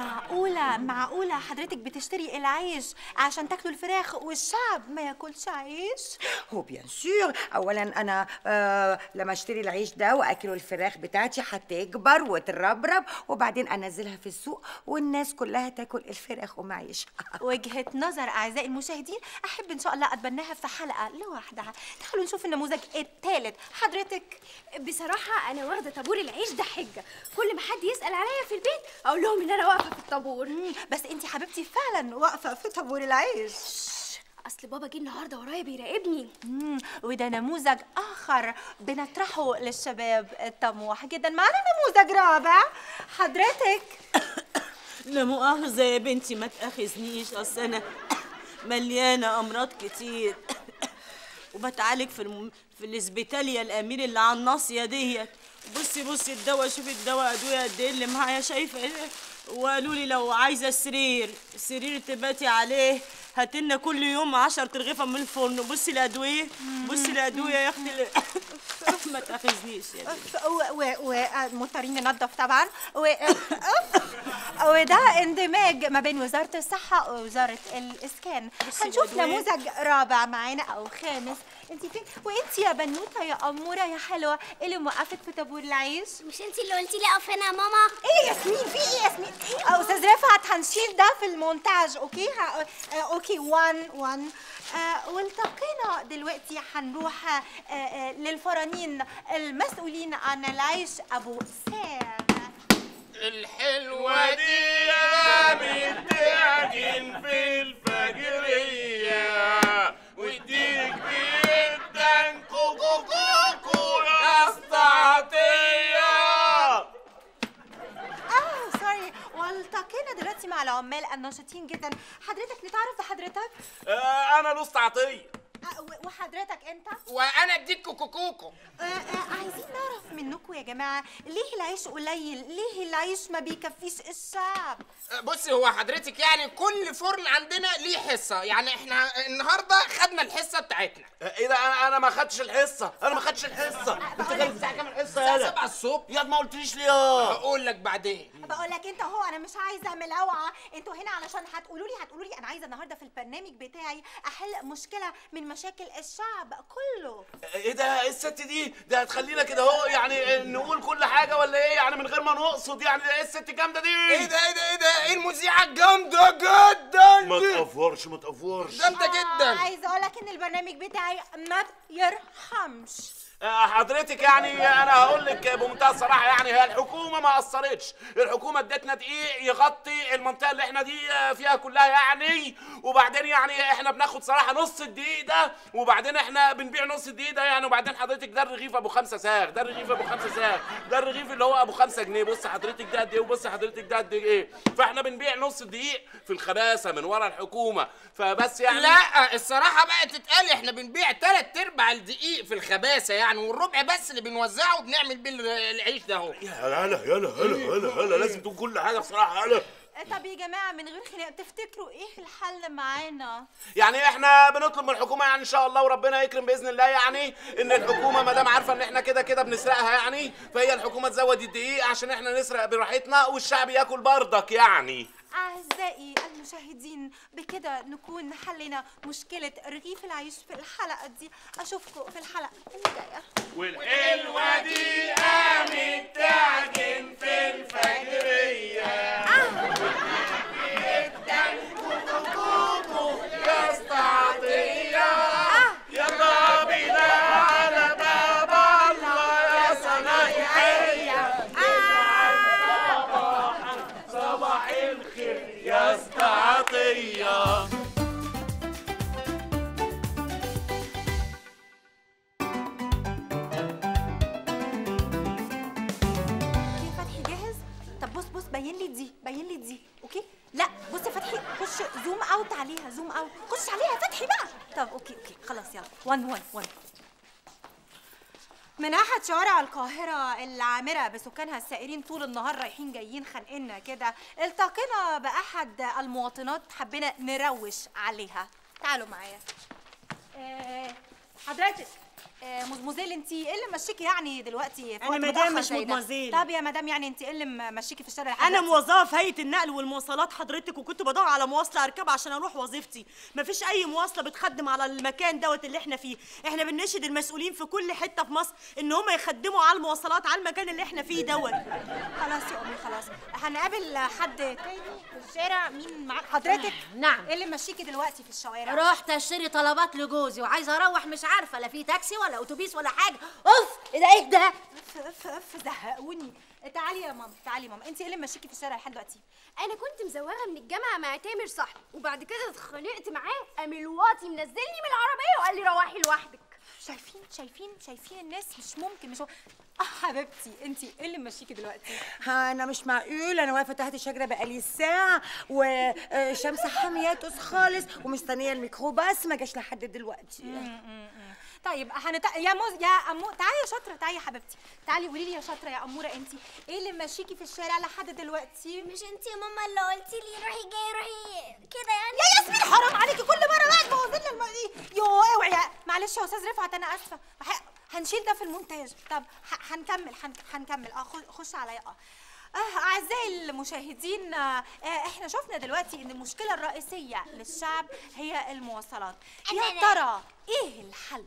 معقولة حضرتك بتشتري العيش عشان تاكلوا الفراخ والشعب ما ياكلش عيش؟ هو بيان سور. اولا انا لما اشتري العيش ده واكله الفراخ بتاعتي هتكبر وتربرب وبعدين انزلها في السوق والناس كلها تاكل الفراخ ومعيش. وجهة نظر اعزائي المشاهدين، احب ان شاء الله اتبناها في حلقة لوحدها. تعالوا نشوف النموذج الثالث. حضرتك بصراحة أنا واخدة طابور العيش ده حجة، كل ما حد يسأل عليا في البيت أقول لهم إن أنا واقفة في الطابور. بس أنتي حبيبتي فعلا واقفة في طابور العيش. أصل بابا جه النهارده ورايا بيراقبني. وده نموذج آخر بنطرحه للشباب الطموح جدا. معنا نموذج رابع حضرتك. لا مؤاخذة يا بنتي، ما تأخذنيش، أصل أنا مليانة أمراض كتير وبتعالج في الاسبيتاليا الأمير اللي على الناصية ديت. بصي الدواء، شوفي الدواء أدوية قد إيه اللي معايا، شايفة؟ وقالوا لي لو عايزة سرير تباتي عليه هاتلنا كل يوم 10 ترغيفة من الفرن. بصي الأدوية يا أختي. ما تأخذنيش يعني. ومضطرين ننظف طبعا. وده اندماج ما بين وزارة الصحة ووزارة الإسكان. هنشوف نموذج رابع معانا أو خامس. انتي فين؟ وانتي يا بنوتة يا أمورة يا حلوة اللي موقفك في طابور العيش؟ مش انتي اللي قلتي لي اقف هنا يا ماما؟ ايه يا ياسمين؟ في ايه يا ياسمين؟ أستاذ رفعت هنشيل ده في المونتاج. اوكي اوكي 1 والتقينا دلوقتي هنروح للفرانين المسؤولين عن العيش أبو سام. الحلوة دي يا بتعجن في الفجرية وديك جدا كوكو يا استعطية. سوري. والتقينا دلوقتي مع العمال النشيطين جدا. حضرتك نتعرف بحضرتك؟ انا لوست عطية. وحضرتك انت؟ وانا اديك كوكو. عايزين نعرف منكم يا جماعه، ليه العيش قليل؟ ليه العيش ما بيكفيش الشعب؟ بصي، هو حضرتك يعني كل فرن عندنا ليه حصه، يعني احنا النهارده خدنا الحصه بتاعتنا. ايه ده؟ انا ما خدتش الحصه. انت جاي الساعه كام الحصه؟ الساعه 7 الصبح. ياض ما قلتليش ليه؟ هقول لك بعدين. بقول لك انت انا مش عايزه ملوعه. انتوا هنا علشان هتقولوا لي انا عايزه النهارده في البرنامج بتاعي احل مشكله من مشاكل الشعب كله. ايه ده؟ ايه الست دي؟ ده هتخلينا كده اهو يعني نقول كل حاجه ولا ايه؟ يعني من غير ما نقصد يعني. ايه الست الجامده دي؟ ايه ده ايه ده ايه ده؟ ايه المذيعه الجامده جدا ما تقفرش ما تقفرش. جامده جدا. عايزه اقول لك ان البرنامج بتاعي ما بيرحمش. حضرتك يعني انا هقول لك بمنتهى الصراحه يعني هي الحكومه ما قصرتش. الحكومه ادتنا دقيق يغطي المنطقه اللي احنا دي فيها كلها يعني. وبعدين يعني احنا بناخد صراحه نص الدقيق ده، وبعدين احنا بنبيع نص الدقيق ده يعني. وبعدين حضرتك ده الرغيف ابو 5 ساغ، ده الرغيف ابو 5 ساغ، ده الرغيف اللي هو ابو 5 جنيه. بص حضرتك ده قد ايه وبص حضرتك ده قد ايه. فاحنا بنبيع نص الدقيق في الخباثه من ورا الحكومه. فبس يعني لا الصراحه بقى تتقال احنا بنبيع 3/4 الدقيق في الخباثه يعني، والربع بس اللي بنوزعه وبنعمل بيه العيش ده اهو. يلا لازم تقول كل حاجه بصراحه. يلا طب يا جماعه من غير خناق تفتكروا ايه الحل معانا؟ يعني احنا بنطلب من الحكومه يعني ان شاء الله وربنا يكرم باذن الله يعني ان الحكومه ما دام عارفه ان احنا كده كده بنسرقها يعني، فهي الحكومه تزود الدقيق عشان احنا نسرق براحتنا والشعب ياكل بردك يعني. أعزائي المشاهدين بكده نكون حلينا مشكلة رغيف العيش في الحلقة دي. أشوفكم في الحلقة اللي جاية. والحلوة دي قامت تعجن في الفجرية جدا كوكو يا استعطية. يلا بينا على باب الله يا صنايعية. صباح الخير يا استعطية. باين لي دي اوكي. لا بص يا فتحي خش زوم اوت عليها، زوم اوت، خش عليها يا فتحي بقى. طب اوكي خلاص يلا 1 من احد شوارع القاهره العامره بسكانها السائرين طول النهار رايحين جايين خانقنا كده، التقينا باحد المواطنات حبينا نروش عليها. تعالوا معايا. حضرتك مزموزيل انت ايه اللي مشيكي يعني دلوقتي في انا وقت مدام متأخر مش زي ده؟ مدمزيل. طب يا مدام يعني انت ايه اللي مشيكي في الشارع لحد انا دلوقتي؟ موظفه في هيئه النقل والمواصلات حضرتك، وكنت بدور على مواصله اركبها عشان اروح وظيفتي. مفيش اي مواصله بتخدم على المكان دوت اللي احنا فيه. احنا بنناشد المسؤولين في كل حته في مصر ان هم يخدموا على المواصلات على المكان اللي احنا فيه دوت. خلاص يا امي خلاص، هنقابل حد تاني في الشارع. مين معاك حضرتك؟ نعم. ايه اللي مشيكي دلوقتي في الشوارع؟ رحت اشتري طلبات لجوزي وعايزه اروح مش عارفه لا في تاكسي ولا اتوبيس ولا حاجه. اوف ايه ده؟ زهقوني. تعالي يا ماما، تعالي يا ماما، انت ايه اللي ماشيكي في الشارع لحد دلوقتي؟ انا كنت مزوغه من الجامعه مع تامر صاحبي، وبعد كده اتخانقت معاه، قام الواطي منزلني من العربيه وقال لي روحي لوحدك. شايفين الناس مش ممكن. مش حبيبتي انت ايه اللي ماشيكي دلوقتي؟ انا مش معقول، انا واقفه تحت الشجره بقالي ساعه وشمس حامياتوس خالص ومستنيه الميكروباص ما جاش لحد دلوقتي. طيب يا تعالي يا شاطره، تعالي يا حبيبتي، تعالي قولي لي يا شاطره يا اموره، انت ايه اللي ماشيكي في الشارع لحد دلوقتي؟ مش انت يا ماما اللي قلتي لي روحي جاي روحي كده يعني؟ يا ياسمين حرام عليكي، كل مره بقى تبوظي لنا يوه اوعي. معلش يا استاذ رفعت انا اسفه، هنشيل ده في المونتاج. طب هنكمل خش عليا. أعزائي المشاهدين، احنا شفنا دلوقتي ان المشكله الرئيسيه للشعب هي المواصلات. يا ترى ايه الحل؟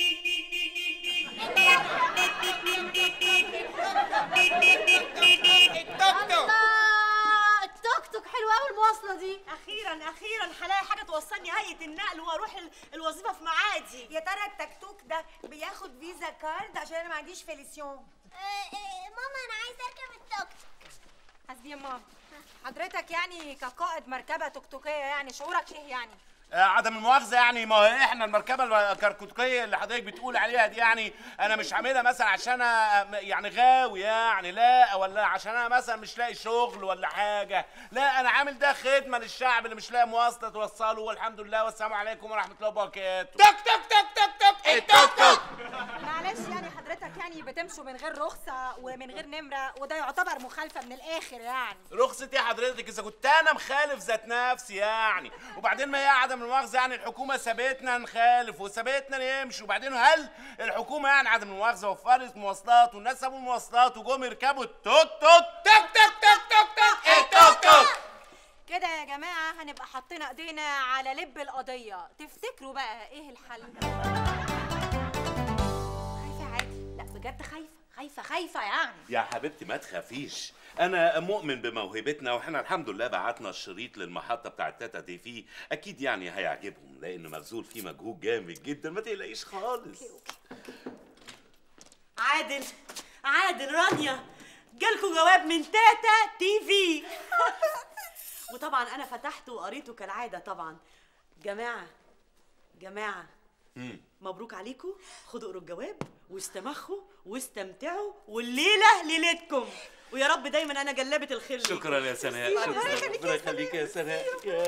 التوك توك حلوه قوي المواصله دي. اخيرا هلاقي حاجه توصلني هيئه النقل واروح الوظيفه في ميعادي. يا ترى التكتوك ده بياخد فيزا كارد عشان انا ما عنديش فيليسيون؟ ماما انا عايزه اركب التوك توك. حسبي يا ماما، حضرتك يعني كقائد مركبه توكتوكيه يعني شعورك ايه يعني؟ عدم المؤاخذه يعني، ما هي احنا المركبه الكركوتكيه اللي حضرتك بتقول عليها دي يعني انا مش عاملها مثلا عشان يعني غاوي يعني، لا، ولا عشان انا مثلا مش لاقي شغل ولا حاجه، لا، انا عامل ده خدمه للشعب اللي مش لاقي مواصله توصله. والحمد لله والسلام عليكم ورحمه الله وبركاته. توك التوك. معلش يعني حضرتك يعني بتمشوا من غير رخصه ومن غير نمره، وده يعتبر مخالفه من الاخر يعني. رخصة ايه حضرتك اذا كنت انا مخالف ذات نفسي يعني؟ وبعدين ما هي عدم المؤاخذه يعني الحكومه سابتنا نخالف وسابتنا نمشي، وبعدين هل الحكومه يعني عدم المؤاخذه وفرت مواصلات والناس سابوا المواصلات وجم يركبوا التوك توك؟ توك. كده يا جماعه هنبقى حاطين ايدينا على لب القضيه. تفتكروا بقى ايه الحل؟ خايفه عادي؟ لا بجد خايفه يعني. يا حبيبتي ما تخافيش، انا مؤمن بموهبتنا، واحنا الحمد لله بعتنا الشريط للمحطه بتاعت تاتا تي في، اكيد يعني هيعجبهم لانه مبذول فيه مجهود جامد جدا، ما تقلقيش خالص. عادل رانيا جالكوا جواب من تاتا تي في. وطبعا انا فتحته وقريته كالعاده. طبعا جماعه مبروك عليكم، خدوا اقروا الجواب واستمخوا واستمتعوا، والليله ليلتكم، ويا رب دايما انا جلابه الخير ليكم. شكرا يا سناء، شكرا، ربنا يخليك يا سناء.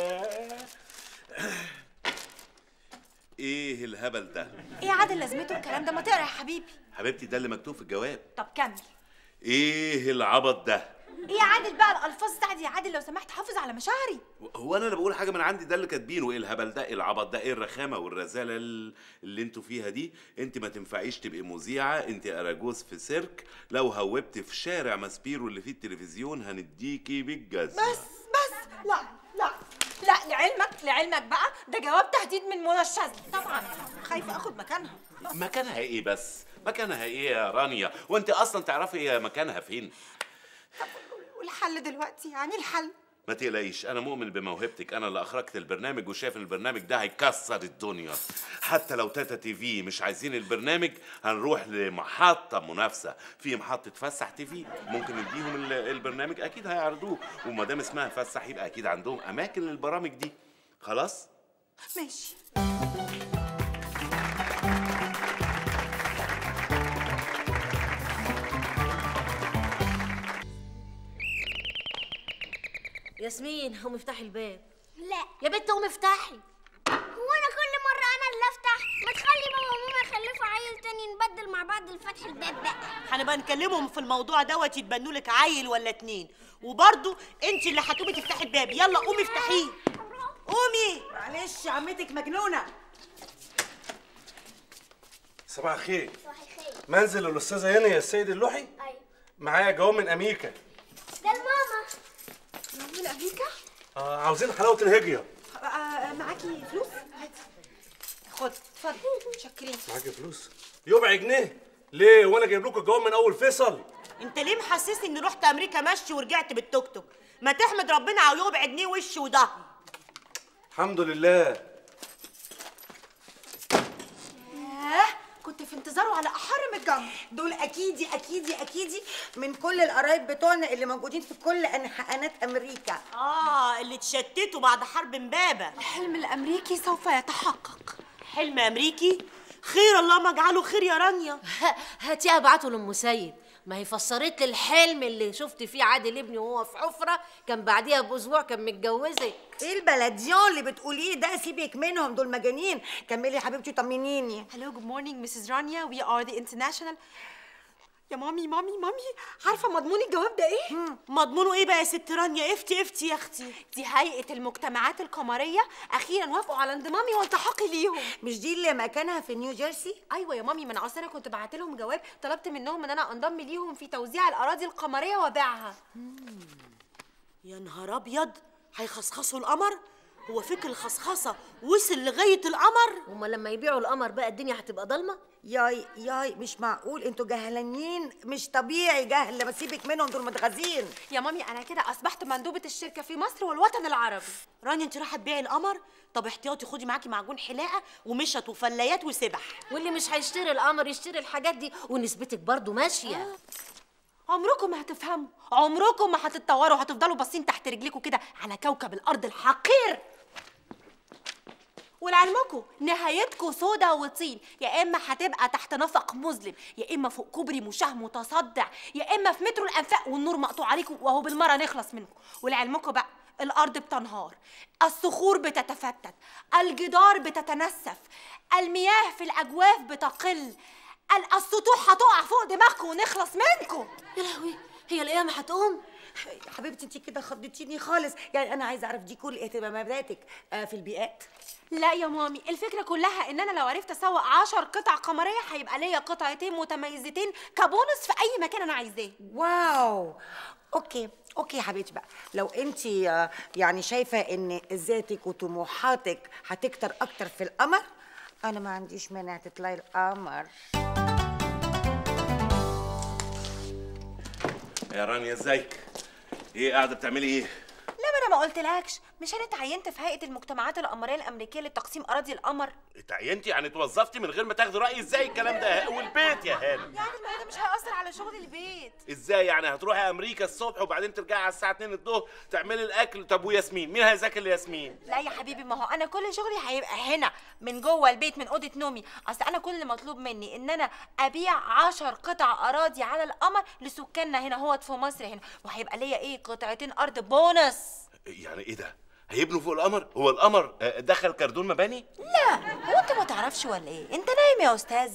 ايه الهبل ده؟ ايه يا عادل لازمته الكلام ده؟ ما تقرا يا حبيبي. حبيبتي ده اللي مكتوب في الجواب. طب كمل. ايه العبط ده؟ ايه يا عادل بقى الالفاظ بتاعتي؟ يا عادل لو سمحت حافظ على مشاعري. هو انا اللي بقول حاجه من عندي؟ ده اللي كاتبينه. ايه الهبل ده؟ ايه العبط ده؟ ايه الرخامه والرزاله اللي انتوا فيها دي؟ انت ما تنفعيش تبقي مذيعه، انت اراجوز في سيرك، لو هوبت في شارع ماسبيرو اللي فيه التلفزيون هنديكي بالجزمه. بس لا لعلمك بقى ده جواب تهديد من منى الشاذلي. طبعا خايفه اخد مكانها. مكانها ايه بس؟ مكانها ايه يا رانيا؟ وانت اصلا تعرفي هي مكانها فين؟ والحل دلوقتي يعني الحل؟ ما تقلقيش، انا مؤمن بموهبتك، انا اللي اخرجت البرنامج وشايف ان البرنامج ده هيكسر الدنيا. حتى لو تاتا تي في مش عايزين البرنامج هنروح لمحطه منافسه، في محطه فسح تي في ممكن نديهم البرنامج، اكيد هيعرضوه، وما دام اسمها فسح يبقى اكيد عندهم اماكن للبرامج دي. خلاص ماشي. ياسمين قومي افتحي الباب. لا يا بنت قومي افتحي. هو انا كل مره انا اللي افتح؟ ما تخلي بابا وماما يخلفوا عيل تاني نبدل مع بعض لفتح الباب بقى. هنبقى نكلمهم في الموضوع دوت يتبنوا لك عيل ولا 2، وبرضه انت اللي هتقومي تفتحي الباب. يلا قومي افتحيه، قومي. معلش عمتك مجنونه. صباح الخير. منزل الاستاذه هنا يا السيد اللوحي؟ ايوه. معايا جواب من امريكا. ده الماما. من امريكا؟ عاوزين حلاوه الهجيه. معاكي فلوس؟ هاتي. خد اتفضل. متشكرين. معاكي فلوس؟ ربع جنيه؟ ليه؟ وانا جايب لكم الجواب من اول فيصل؟ انت ليه محسسني اني رحت امريكا مشي ورجعت بالتوك توك؟ ما تحمد ربنا على ربع جنيه وش وظهر. الحمد لله. كنت في انتظاره على احر من الجمر. دول اكيدي من كل القرايب بتوعنا اللي موجودين في كل انحاءات امريكا. اللي اتشتتوا بعد حرب امبابه. الحلم الامريكي سوف يتحقق. حلم امريكي؟ خير اللهم اجعله خير يا رانيا. هاتيها ابعته لام سيد، ما هي فسرت لي الحلم اللي شفت فيه عادل ابني وهو في حفره، كان بعديها باسبوع كان متجوزك. ايه البلديون اللي بتقوليه ده؟ سيبك منهم، دول مجانين. كملي يا حبيبتي طمنيني. هلو جود مورنينج مسز رانيا، وي ار ذا انترناشونال. يا مامي عارفه مضمون الجواب ده ايه؟ مضمونه ايه بقى يا ست رانيا؟ افتي يا اختي. دي هيئه المجتمعات القمريه اخيرا وافقوا على انضمامي والتحاقي ليهم. مش دي اللي مكانها في نيو جيرسي؟ ايوه يا مامي، من انا كنت بعت لهم جواب طلبت منهم ان انا انضم ليهم في توزيع الاراضي القمريه وبيعها. يا نهار ابيض، هيخصخصوا القمر؟ هو فكر الخصخصه وصل لغايه القمر؟ هما لما يبيعوا القمر بقى الدنيا هتبقى ضلمه؟ ياي مش معقول، انتوا جهلانين مش طبيعي جهل. ما سيبك منهم، دول متغاظين. يا مامي انا كده اصبحت مندوبه الشركه في مصر والوطن العربي. رانيا انت رايحه تبيعي القمر؟ طب احتياطي خدي معاكي معجون حلاقه ومشط وفلايات وسبح. واللي مش هيشتري القمر يشتري الحاجات دي، ونسبتك برضو ماشيه. عمركم ما هتفهموا، عمركم ما هتتطوروا، هتفضلوا باصين تحت رجليكم كده على كوكب الارض الحقير. ولعلمكم نهايتكم سودا وطين، يا اما هتبقى تحت نفق مظلم، يا اما فوق كوبري مشاه متصدع، يا اما في مترو الانفاق والنور مقطوع عليكم وهو بالمره نخلص منكم. ولعلمكم بقى الارض بتنهار، الصخور بتتفتت، الجدار بتتنسف، المياه في الاجواف بتقل، السطوح هتقع فوق دماغكم ونخلص منكم. يا لهوي، هي القيامه هتقوم؟ حبيبتي انت كده خضتيني خالص. يعني انا عايزه اعرف دي كل اهتماماتك في البيئات؟ لا يا مامي، الفكرة كلها ان انا لو عرفت اسوق 10 قطع قمرية هيبقى ليا قطعتين متميزتين كبونص في اي مكان انا عايزاه. واو، اوكي يا حبيبتي بقى، لو انت يعني شايفه ان ذاتك وطموحاتك هتكتر اكتر في القمر، انا ما عنديش مانع تطلعي القمر. يا رانيا ازيك؟ ايه قاعده بتعملي ايه؟ لا، ما انا ما قلتلكش، مش انا اتعينت في هيئة المجتمعات القمرية الامريكية لتقسيم اراضي القمر؟ اتعينتي يعني اتوظفتي من غير ما تاخدي رايي؟ ازاي الكلام ده؟ والبيت يا هانم يعني ما ده مش هيأثر على شغل البيت. ازاي يعني؟ هتروحي امريكا الصبح وبعدين ترجعي على الساعه 2 الظهر تعملي الاكل؟ طب وياسمين مين هيذاكر لياسمين؟ لا يا حبيبي، ما هو انا كل شغلي هيبقى هنا من جوه البيت من اوضه نومي. اصل انا كل اللي مطلوب مني ان انا ابيع 10 قطع اراضي على القمر لسكاننا هنا هو في مصر هنا، وهيبقى ليا ايه قطعتين ارض بونص. يعني ايه ده؟ هيبنوا فوق القمر؟ هو القمر دخل كردون مباني؟ لا، هو انت ما تعرفش ولا ايه؟ انت نايم يا استاذ.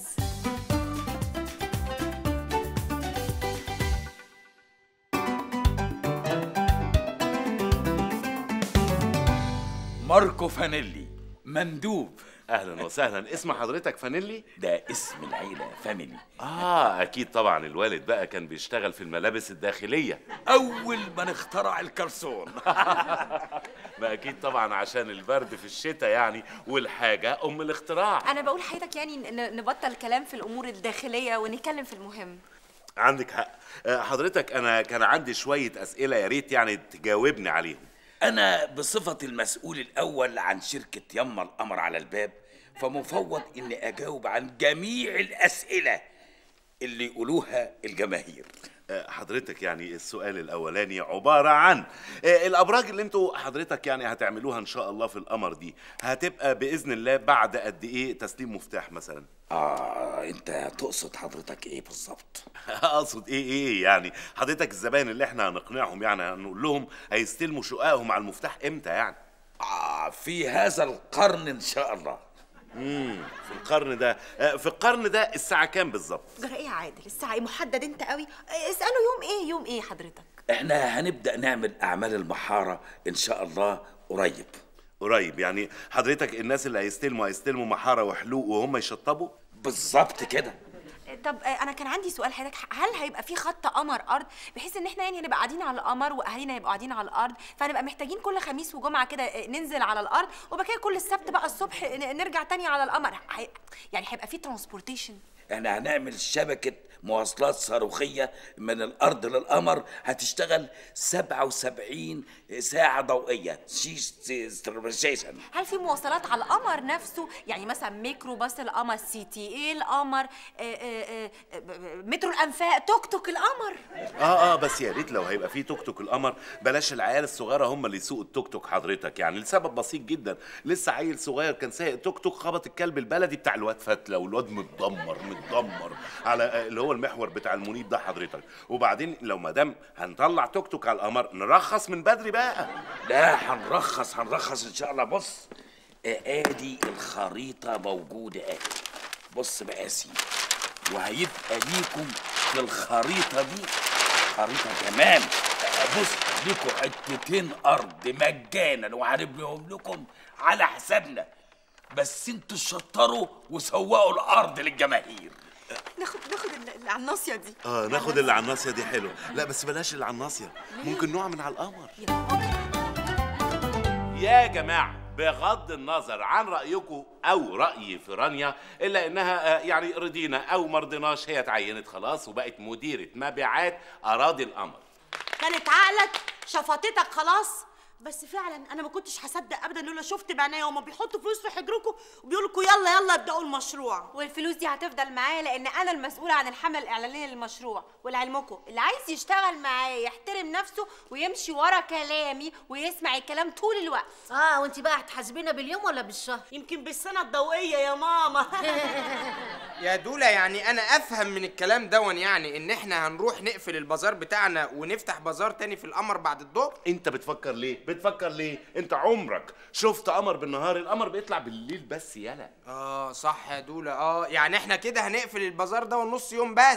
ماركو فانيلي، مندوب. اهلا وسهلا. اسم حضرتك فانيلي؟ ده اسم العيله، فاميلي. اكيد طبعا الوالد بقى كان بيشتغل في الملابس الداخليه اول ما نخترع الكرسون. ما اكيد طبعا عشان البرد في الشتاء يعني، والحاجه ام الاختراع. انا بقول حضرتك يعني نبطل كلام في الامور الداخليه ونتكلم في المهم. عندك حق. حضرتك انا كان عندي شويه اسئله يا ريت يعني تجاوبني عليهم. أنا بصفة المسؤول الأول عن شركة يما القمر على الباب، فمفوض إني أجاوب عن جميع الأسئلة اللي يقولوها الجماهير. حضرتك يعني السؤال الأولاني عبارة عن الأبراج اللي انتوا حضرتك يعني هتعملوها إن شاء الله في القمر دي هتبقى بإذن الله بعد قد إيه تسليم مفتاح مثلا؟ أنت تقصد حضرتك إيه بالظبط؟ أقصد إيه يعني حضرتك الزباين اللي إحنا هنقنعهم يعني هنقول لهم هيستلموا شققهم على المفتاح إمتى يعني؟ في هذا القرن إن شاء الله. في القرن ده في القرن ده الساعة كام بالظبط؟ جرى ايه يا عادل؟ الساعة ايه؟ محدد انت قوي. اسأله يوم ايه حضرتك؟ احنا هنبدأ نعمل أعمال المحارة إن شاء الله قريب يعني حضرتك الناس اللي هيستلموا محارة وحلوق وهم يشطبوا؟ بالظبط كده. طب انا كان عندي سؤال حضرتك، هل هيبقى في خط قمر ارض بحيث ان احنا يعني هنبقى قاعدين على القمر واهالينا هيبقوا قاعدين على الارض، فهنبقى محتاجين كل خميس وجمعه كده ننزل على الارض وبعد كده كل السبت بقى الصبح نرجع تاني على القمر؟ يعني هيبقى في ترانسبورتيشن. احنا هنعمل شبكة مواصلات صاروخية من الأرض للقمر هتشتغل 77 ساعة ضوئية. هل في مواصلات على القمر نفسه؟ يعني مثلا ميكرو باص القمر، CTA القمر، مترو الأنفاق، توك توك القمر؟ بس يا ريت لو هيبقى في توك توك القمر بلاش العيال الصغيرة هم اللي يسوقوا التوك توك حضرتك، يعني لسبب بسيط جدا. لسه عيل صغير كان سايق توك توك خبط الكلب البلدي بتاع الواد فتلة والواد متدمر على اللي هو المحور بتاع المنيب ده حضرتك. وبعدين لو ما دام هنطلع توك توك على القمر نرخص من بدري بقى. لا هنرخص ان شاء الله. بص ادي الخريطه موجوده اهي، بص بقى يا سيدي، وهيبقى ليكم في الخريطه دي خريطه كمان. بص ليكم حتتين ارض مجانا وهنبنيهم لكم على حسابنا، بس انتوا شطروا وسوقوا الارض للجماهير. ناخد اللي على الناصيه دي. ناخد اللي على الناصيه دي حلو. لا بس بلاش اللي على الناصيه، ممكن نوع من على القمر. يا جماعه بغض النظر عن رايكم او رايي في رانيا، الا انها يعني رضينا او ما رضيناش هي اتعينت خلاص وبقت مديره مبيعات اراضي القمر. كانت عقلك شفطتك خلاص. بس فعلا انا ما كنتش هصدق ابدا لولا شفت بعينيا وهما بيحطوا فلوس في حجركم وبيقولوا لكم يلا ابداوا المشروع. والفلوس دي هتفضل معايا لان انا المسؤوله عن الحمله الاعلانيه للمشروع. ولعلمكم اللي عايز يشتغل معايا يحترم نفسه ويمشي ورا كلامي ويسمع الكلام طول الوقت. وانت بقى هتحاسبينا باليوم ولا بالشهر؟ يمكن بالسنه الضوئيه يا ماما. يا دولا يعني انا افهم من الكلام دون يعني ان احنا هنروح نقفل البازار بتاعنا ونفتح بازار تاني في القمر بعد الظهر؟ انت بتفكر ليه؟ انت عمرك شفت قمر بالنهار؟ القمر بيطلع بالليل بس يالا. صح يا دولا. يعني احنا كده هنقفل البازار ده ونص يوم بس.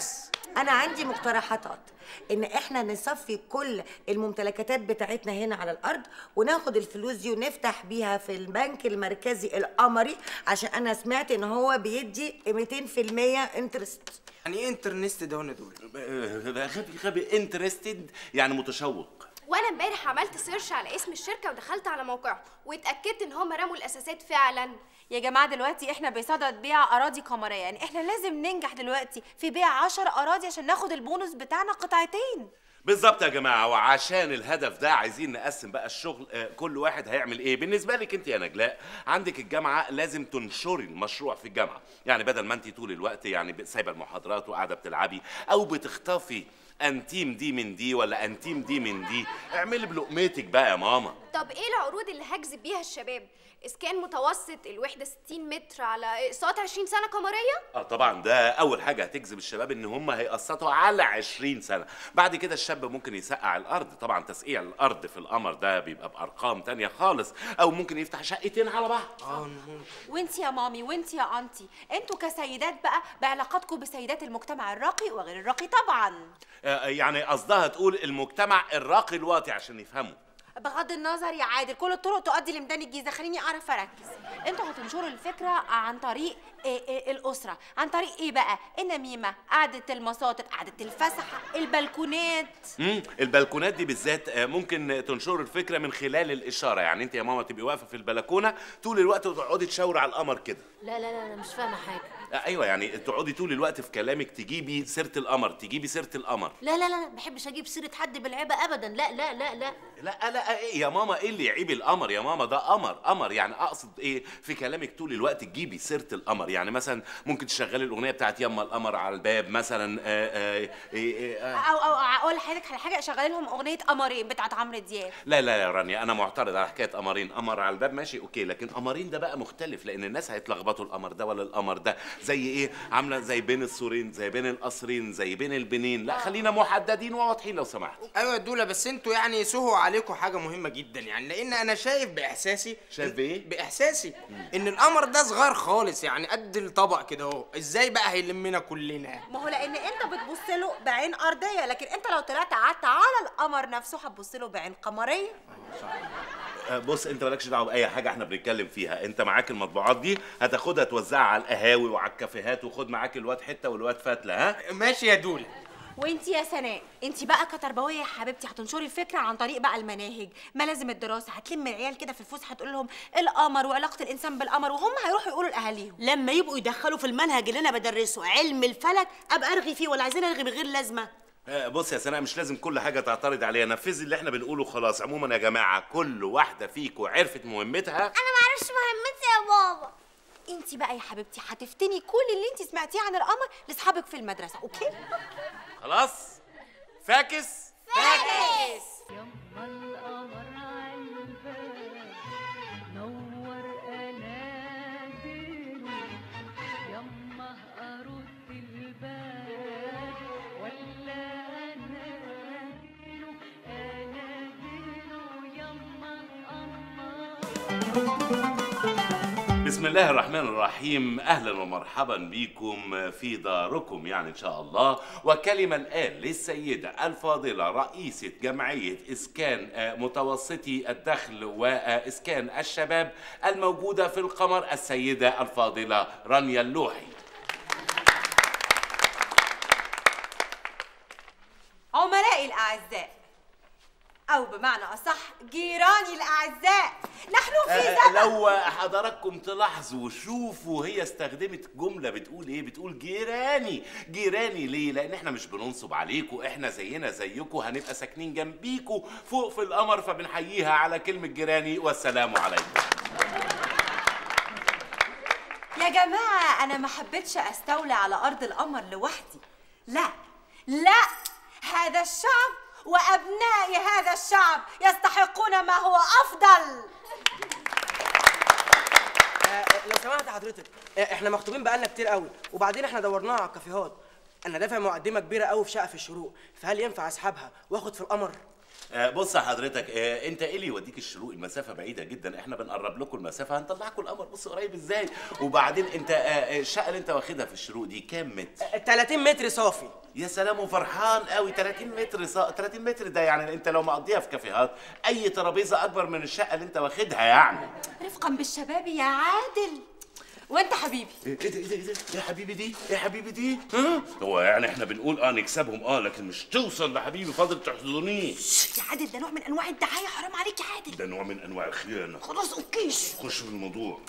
انا عندي مقترحات ان احنا نصفي كل الممتلكات بتاعتنا هنا على الارض وناخد الفلوس دي ونفتح بيها في البنك المركزي القمري، عشان انا سمعت ان هو بيدي 200% انترست. يعني ايه انترنست ده وانا دول؟ غبي انترستد يعني متشوق. وانا امبارح عملت سيرش على اسم الشركه ودخلت على موقعهم واتاكدت ان هم رموا الاساسات فعلا. يا جماعه دلوقتي احنا بصدد بيع اراضي قمريه، يعني احنا لازم ننجح دلوقتي في بيع 10 اراضي عشان ناخد البونص بتاعنا قطعتين. بالظبط يا جماعه، وعشان الهدف ده عايزين نقسم بقى الشغل. كل واحد هيعمل ايه. بالنسبه لك انت يا نجلاء، عندك الجامعه لازم تنشري المشروع في الجامعه، يعني بدل ما انت طول الوقت يعني سايبه المحاضرات وقاعده بتلعبي او بتخطفي انتيم دي من دي ولا انتيم دي من دي، اعملي بلقمتك بقى يا ماما. طب ايه العروض اللي هجذب بيها الشباب؟ اسكان متوسط الوحده 60 متر على اقساط 20 سنه قمريه؟ طبعا ده اول حاجه هتجذب الشباب، ان هم هيقسطوا على 20 سنه. بعد كده الشاب ممكن يسقع الارض، طبعا تسقيع الارض في القمر ده بيبقى بارقام تانية خالص، او ممكن يفتح شقتين على بعض. وانت يا مامي وانت يا انتي، انتوا كسيدات بقى بعلاقاتكم بسيدات المجتمع الراقي وغير الراقي طبعا. يعني قصدها تقول المجتمع الراقي الواطي عشان يفهموا. بغض النظر يا عادل، كل الطرق تؤدي لميدان الجيزه، خليني اعرف اركز. انتوا هتنشروا الفكره عن طريق الاسره، عن طريق ايه بقى؟ النميمه، قعده المصاطب، قعده الفسحه، البلكونات. البلكونات دي بالذات ممكن تنشروا الفكره من خلال الاشاره، يعني انت يا ماما تبقي واقفه في البلكونه طول الوقت وتقعدي تشاوري على القمر كده. لا لا لا انا مش فاهمه حاجه. ايوه يعني تقعدي طول الوقت في كلامك تجيبي سيره القمر، تجيبي سيره القمر. لا لا لا ما بحبش اجيب سيره حد بالعيبه ابدا. لا لا لا لا لا ايه يا ماما، ايه اللي يعيب القمر يا ماما؟ ده قمر يعني اقصد ايه في كلامك طول الوقت تجيبي سيره القمر. يعني مثلا ممكن تشغلي الاغنيه بتاعت يما القمر على الباب مثلا. او اقول لحضرتك على حاجه، شغالين لهم اغنيه قمرين بتاعت عمرو دياب. لا لا يا رانيا، انا معترض على حكايه قمرين. قمر على الباب ماشي اوكي، لكن قمرين ده بقى مختلف، لان الناس هيتلخبطوا القمر ده ولا القمر ده. زي ايه؟ عامله زي بين السورين، زي بين القصرين، زي بين البنين. لا خلينا محددين وواضحين لو سمحت. ايوه يا دوله، بس انتوا يعني سهوا عليكم حاجه مهمه جدا، يعني لان انا شايف باحساسي. شايف بايه؟ باحساسي ان القمر ده صغير خالص، يعني قد الطبق كده اهو. ازاي بقى هيلمنا كلنا؟ ما هو لان انت بتبص له بعين ارضيه، لكن انت لو طلعت قعدت على القمر نفسه هتبص له بعين قمريه. بص انت مالكش دعوه باي حاجه احنا بنتكلم فيها. انت معاك المطبوعات دي هتاخدها توزعها على القهاوي وعلى الكافيهات، وخد معاك الواد حته والواد فتله. ها ماشي يا دوله. وانتي يا سناء، انتي بقى كتربويه يا حبيبتي هتنشري الفكره عن طريق بقى المناهج، ملازم الدراسه. هتلم العيال كده في الفسحه تقول لهم القمر وعلاقه الانسان بالقمر، وهم هيروحوا يقولوا لاهاليهم. لما يبقوا يدخلوا في المنهج اللي انا بدرسه علم الفلك ابقى ارغي فيه، ولا عايزين ارغي من غير لازمه؟ بص يا سناء، مش لازم كل حاجه تعترض عليها، نفذي اللي احنا بنقوله خلاص. عموما يا جماعه كل واحده فيكم عرفت مهمتها. انا ما اعرفش مهمتي يا بابا. انتي بقى يا حبيبتي هتفتني كل اللي انتي سمعتيه عن القمر لاصحابك في المدرسه، اوكي؟ خلاص فاكس فاكس. يما القمر عالباب نور قناديله، يما ارد الباب ولا اناديله، يما القمر. بسم الله الرحمن الرحيم. اهلا ومرحبا بكم في داركم يعني ان شاء الله. وكلمه الان للسيده الفاضله رئيسه جمعيه اسكان متوسطي الدخل واسكان الشباب الموجوده في القمر، السيده الفاضله رانيا اللوحي. عملائي الاعزاء، أو بمعنى أصح جيراني الأعزاء، نحن في زمن. لو حضراتكم تلاحظوا شوفوا هي استخدمت جملة بتقول إيه؟ بتقول جيراني. جيراني ليه؟ لأن إحنا مش بننصب عليكم، إحنا زينا زيكم، هنبقى ساكنين جنبيكم فوق في القمر، فبنحييها على كلمة جيراني. والسلام عليكم. يا جماعة أنا ما حبيتش أستولي على أرض القمر لوحدي، لا لا، هذا الشعب وأبناء هذا الشعب يستحقون ما هو أفضل. لو سمحت حضرتك، احنا مخطوبين بقالنا كتير قوي، وبعدين احنا دورناها على الكافيهات. انا دافع مقدمه كبيره قوي في شقه في الشروق، فهل ينفع اسحبها واخد في القمر؟ بص يا حضرتك، انت ايه اللي يوديك الشروق؟ المسافه بعيده جدا، احنا بنقرب لكم المسافه، هنطلعكم القمر. بص قريب ازاي. وبعدين انت الشقه اللي انت واخدها في الشروق دي كام متر؟ 30 متر صافي. يا سلام، وفرحان قوي. 30 متر 30 متر ده يعني انت لو مقضيها في كافيهات اي ترابيزه اكبر من الشقه اللي انت واخدها يعني. رفقا بالشباب يا عادل. وانت حبيبي؟ ايه ده يا حبيبي دي؟ ايه حبيبي دي؟ ها؟ هو يعني احنا بنقول نكسبهم لكن مش توصل لحبيبي، فاضل تحضنيش. يا عادل ده نوع من انواع الدعايه، حرام عليك يا عادل. ده نوع من انواع الخيانه. خلاص اوكيش. خش في الموضوع.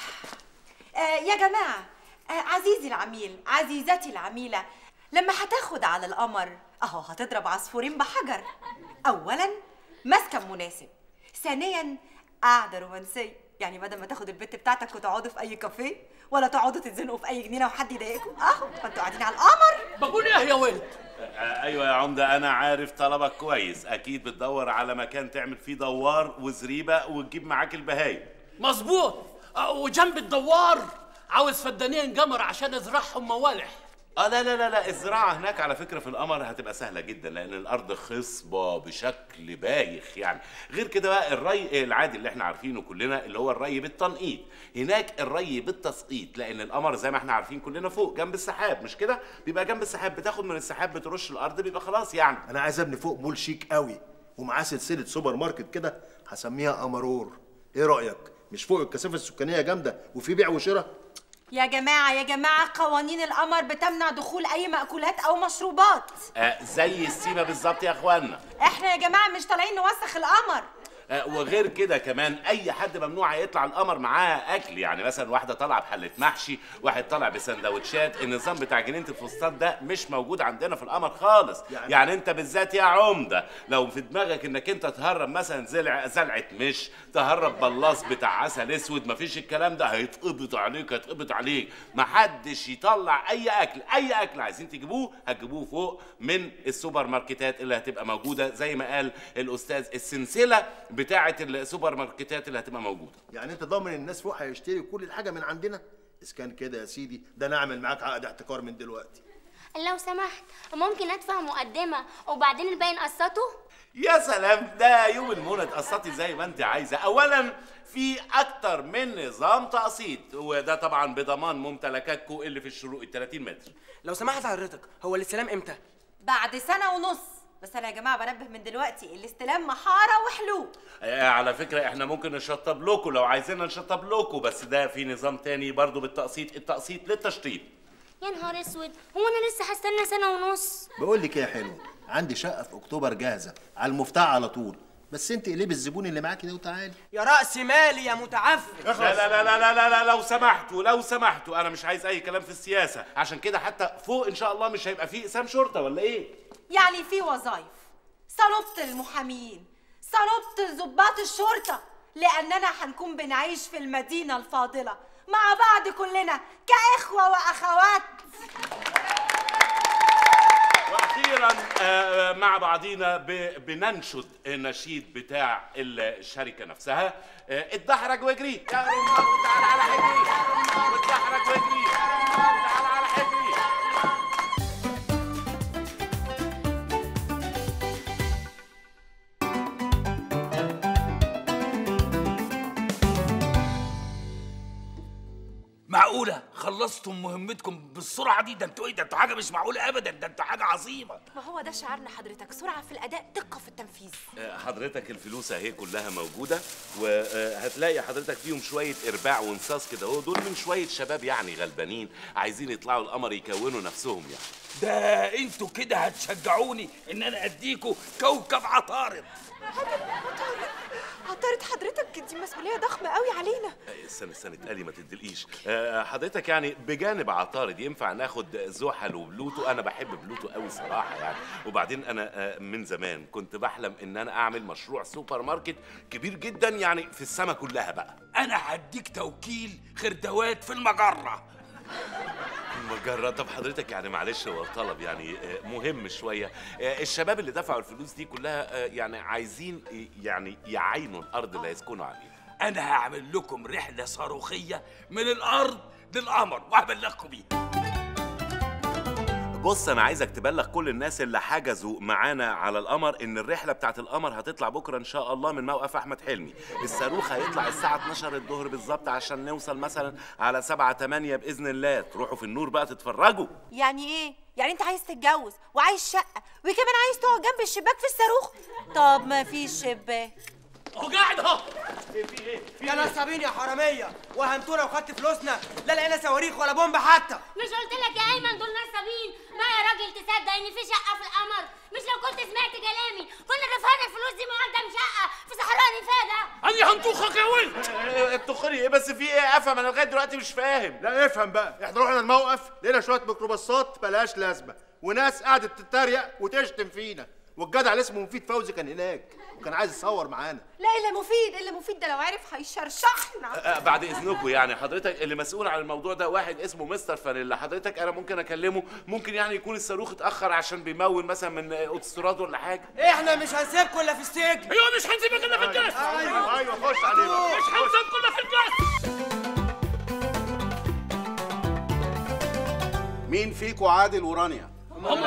يا جماعه، عزيزي العميل، عزيزتي العميله، لما هتاخد على القمر اهو هتضرب عصفورين بحجر. اولا مسكن مناسب، ثانيا قعده رومانسيه، يعني بدل ما تاخد البت بتاعتك وتقعدوا في اي كافيه ولا تقعدوا تتزنقوا في اي جنينه وحد يضايقكم، اهو فانتوا قاعدين على القمر. بقول ايه يا ولد؟ ايوه يا عمده، انا عارف طلبك كويس. اكيد بتدور على مكان تعمل فيه دوار وزريبه وتجيب معاك البهايم. مظبوط. وجنب الدوار عاوز فدانين قمر عشان ازرعهم موالح. لا لا لا لا، الزراعه هناك على فكره في القمر هتبقى سهله جدا، لان الارض خصبه بشكل بايخ يعني. غير كده بقى الري العادي اللي احنا عارفينه كلنا اللي هو الري بالتنقيط، هناك الري بالتسقيط، لان القمر زي ما احنا عارفين كلنا فوق جنب السحاب، مش كده؟ بيبقى جنب السحاب، بتاخد من السحاب بترش الارض، بيبقى خلاص يعني. انا عايز ابني فوق مول شيك قوي ومعاه سلسله سوبر ماركت كده، هسميها قمرور. ايه رايك؟ مش فوق الكثافه السكانيه جامده وفي بيع وشراء؟ يا جماعة قوانين القمر بتمنع دخول أي مأكولات أو مشروبات. زي السيما بالظبط يا اخوانا. احنا يا جماعة مش طالعين نوسخ القمر. وغير كده كمان اي حد ممنوع يطلع القمر معاه اكل، يعني مثلا واحده طالعه بحله محشي، واحد طالع بسندوتشات. النظام بتاع جنينه الفستان ده مش موجود عندنا في القمر خالص. يعني انت بالذات يا عمده لو في دماغك انك انت تهرب مثلا زلعه مش تهرب بلاص بتاع عسل اسود، مفيش الكلام ده، هيتقبض عليك هيتقبض عليك. محدش يطلع اي اكل، اي اكل عايزين تجيبوه هتجيبوه فوق من السوبر ماركتات اللي هتبقى موجوده زي ما قال الاستاذ، السلسله بتاعه السوبر ماركتات اللي هتبقى موجوده. يعني انت ضامن الناس فوق هيشتري كل الحاجه من عندنا؟ اذا كان كده يا سيدي ده انا اعمل معاك عقد احتكار من دلوقتي. لو سمحت ممكن ادفع مقدمه وبعدين الباقي نقسطه؟ يا سلام، ده يوم المنى تقسطي زي ما انت عايزه. اولا في اكتر من نظام تقسيط، وده طبعا بضمان ممتلكاتكم اللي في الشروق ال 30 متر. لو سمحت حضرتك، هو الاستلام امتى؟ بعد سنة ونص. بس أنا يا جماعة بنبه من دلوقتي، الاستلام محارة وحلو. على فكرة احنا ممكن نشطب لكم لو عايزيننا نشطب لكم، بس ده في نظام تاني برضو بالتقسيط، التقسيط للتشطيب. يا نهار اسود، هو انا لسه هستنى سنة ونص؟ بقول لك ايه يا حلو، عندي شقه في اكتوبر جاهزه على المفتاح على طول، بس انت قلبي الزبون اللي معاكي ده وتعالي. يا رأس مالي يا متعفن. لا لا لا لا لا لا، لو سمحتوا انا مش عايز اي كلام في السياسة، عشان كده حتى فوق ان شاء الله مش هيبقى فيه اقسام شرطة ولا ايه؟ يعني في وظايف، صلبت المحامين، صلبت ضباط الشرطة، لأننا هنكون بنعيش في المدينة الفاضلة مع بعض كلنا كإخوة وأخوات. واخيرا مع بعضينا بننشد النشيد بتاع الشركه نفسها، اتدحرج واجري يا رمار وتعال على حجري، اتدحرج واجري وتعال على حجري. معقولة خلصتم مهمتكم بالسرعة دي؟ ده انتوا ايه؟ ده انتوا حاجة مش معقولة أبدا، ده انتوا حاجة عظيمة. ما هو ده شعارنا حضرتك، سرعة في الأداء، دقة في التنفيذ. حضرتك الفلوس اهي كلها موجودة، وهتلاقي حضرتك فيهم شوية إرباع وانصاص كده، هو دول من شوية شباب يعني غلبانين عايزين يطلعوا القمر يكونوا نفسهم يعني. ده انتوا كده هتشجعوني ان انا اديكوا كوكب عطارد. عطارد حضرتك دي مسؤولية ضخمة قوي علينا. استنى اتقالي ما تدلقيش. حضرتك يعني بجانب عطارد ينفع ناخد زحل وبلوتو؟ انا بحب بلوتو قوي صراحة يعني. وبعدين انا من زمان كنت بحلم ان انا اعمل مشروع سوبر ماركت كبير جدا يعني في السما كلها بقى. انا هديك توكيل خردوات في المجرة. المجرة؟ طب حضرتك يعني معلش هو طلب يعني مهم شوية، الشباب اللي دفعوا الفلوس دي كلها يعني عايزين يعني يعاينوا الأرض اللي هيسكنوا عليها. أنا هعمل لكم رحلة صاروخية من الأرض للقمر وهبلغكم بيها. بص انا عايزك تبلغ كل الناس اللي حجزوا معانا على القمر ان الرحله بتاعت القمر هتطلع بكره ان شاء الله من موقف احمد حلمي. الصاروخ هيطلع الساعه 12 الظهر بالظبط عشان نوصل مثلا على 7 8 باذن الله. تروحوا في النور بقى تتفرجوا. يعني ايه؟ يعني انت عايز تتجوز وعايز شقه وكمان عايز تقعد جنب الشباك في الصاروخ؟ طب ما فيش شباك. اهو قاعد اهو. في ايه؟ يا نصابين يا حراميه، وهمتونا وخدت فلوسنا، لا لقينا صواريخ ولا بومب حتى. مش قلت لك يا ايمن دول نصابين؟ ما يا راجل تصدق ان في شقه في القمر؟ مش لو كنت سمعت كلامي كنا دفعنا الفلوس دي مقدم شقه في صحراء نفاده. اني هنطوخك يا ولد. بتخري ايه بس؟ في ايه؟ افهم انا لغايه دلوقتي مش فاهم. لا افهم بقى، احنا رحنا الموقف لقينا شويه ميكروباصات ملهاش لازمه وناس قعدت تتريق وتشتم فينا، والجدع اللي اسمه مفيد فوزي كان هناك وكان عايز يصور معانا. لا الا مفيد ده لو عرف هيشرشحنا. بعد اذنكم يعني حضرتك اللي مسؤول عن الموضوع ده واحد اسمه مستر فانيلا. حضرتك انا ممكن اكلمه؟ ممكن يعني يكون الصاروخ اتاخر عشان بيمول مثلا من اوتوستراد ولا حاجه. احنا مش هنسيبكم الا في السجن. ايوه مش هنسيبك الا في الجسم. ايوه خش علينا. مش هنسيبكم الا في الجسم. مين فيكم عادل ورانيا؟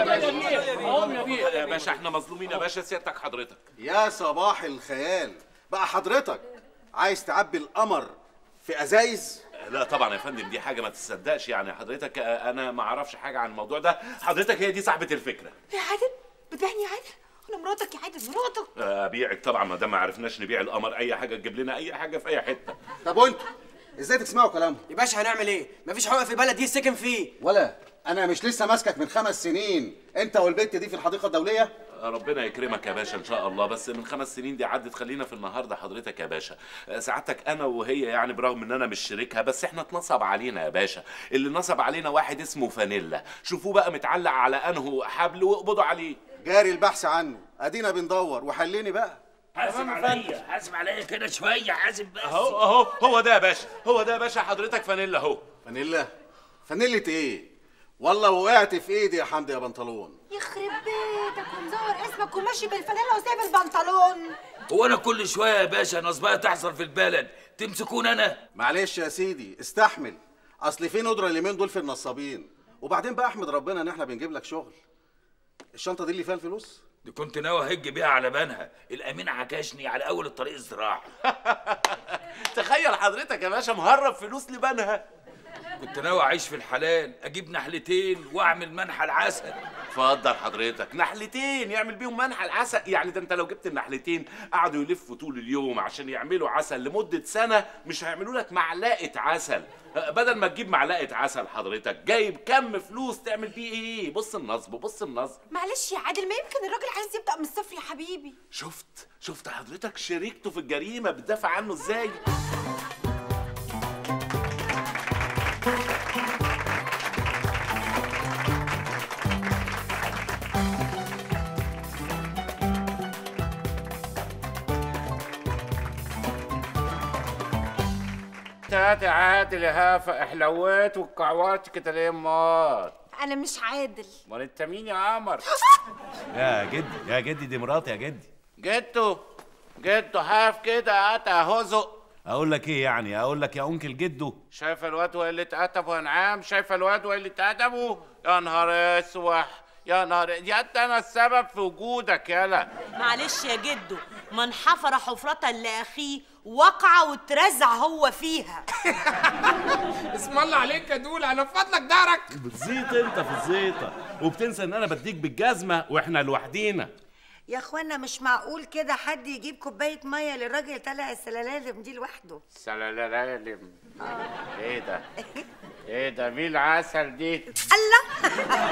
يا باشا احنا مظلومين يا باشا. سيادتك حضرتك. يا صباح الخيال، بقى حضرتك عايز تعبي القمر في ازايز؟ لا طبعا يا فندم، دي حاجه ما تصدقش يعني. حضرتك انا ما اعرفش حاجه عن الموضوع ده. حضرتك هي دي صاحبه الفكره. يا عادل بتبيعني يا عادل؟ انا مراتك يا عادل، مراتك. ابيعك طبعا ما دام ما عرفناش نبيع القمر. اي حاجه تجيب لنا اي حاجه في اي حته. طب وانتوا ازاي تسمعوا كلامهم؟ يا باشا هنعمل ايه؟ مفيش حقوق في البلد دي سكن فيه. ولا انا مش لسه ماسكك من 5 سنين انت والبت دي في الحديقه الدوليه؟ ربنا يكرمك يا باشا ان شاء الله. بس من 5 سنين دي عدت، خلينا في النهارده حضرتك يا باشا. سعادتك انا وهي يعني برغم ان انا مش شريكها بس احنا اتنصب علينا يا باشا. اللي نصب علينا واحد اسمه فانيلا. شوفوه بقى متعلق على انه حبل واقبضوا عليه. جاري البحث عنه، ادينا بندور وحليني بقى. حاسب عليا كده شويه، حاسب بس. اهو هو ده يا باشا، هو ده يا باشا حضرتك فانيلا اهو. فانيلا؟ فانيلة ايه؟ والله وقعت في ايدي يا حمدي يا بنطلون. يخرب بيتك ومزور اسمك وماشي بالفانيلا وسايب البنطلون. هو انا كل شويه يا باشا نصبايه تحصل في البلد تمسكون انا؟ معلش يا سيدي استحمل، اصل في ندره اليومين دول في النصابين. وبعدين بقى احمد ربنا ان احنا بنجيب لك شغل. الشنطه دي اللي فيها الفلوس؟ دي كنت ناوي اهج بيها على بنها، الامين عكشني على اول الطريق الزراعي. تخيل حضرتك يا باشا مهرب فلوس لبنها. كنت ناوي اعيش في الحلال، اجيب نحلتين واعمل منحى العسل. اتفضل حضرتك. نحلتين يعمل بيهم منحى العسل؟ يعني ده انت لو جبت النحلتين قعدوا يلفوا طول اليوم عشان يعملوا عسل لمده سنه مش هيعملوا لك معلقه عسل. بدل ما تجيب معلقه عسل حضرتك جايب كم فلوس تعمل بيه ايه؟ بص النصب بص النصب. معلش يا عادل، ما يمكن الراجل عايز يبدا من الصفر يا حبيبي. شفت حضرتك شريكته في الجريمه بتدافع عنه ازاي؟ تاتي عادل يا هافه، احلويت واتكعورت كده ليه امال؟ انا مش عادل. امال انت مين يا قمر؟ يا جدي دي مراتي يا جدي. جدو حاف كده قطع هزق. اقول لك ايه يعني؟ اقول لك يا انكل جدو. شايفه الواد وقلة ادبه يا نعام؟ شايفه الواد وقلة ادبه؟ يا نهار اسوح يا نهار يا انت، انا السبب في وجودك يالا. معلش يا جدو، من حفر حفرة لاخيه وقع واترزع هو فيها. اسم الله عليك يا دول، انا بفضلك دارك. بتزيط انت في الزيطه وبتنسى ان انا بديك بالجزمه واحنا لوحدينا. يا اخوانا مش معقول كده حد يجيب كوبايه ميه للراجل يطلع السلالم دي لوحده. سلالم؟ ايه ده مين العسل دي؟ الله.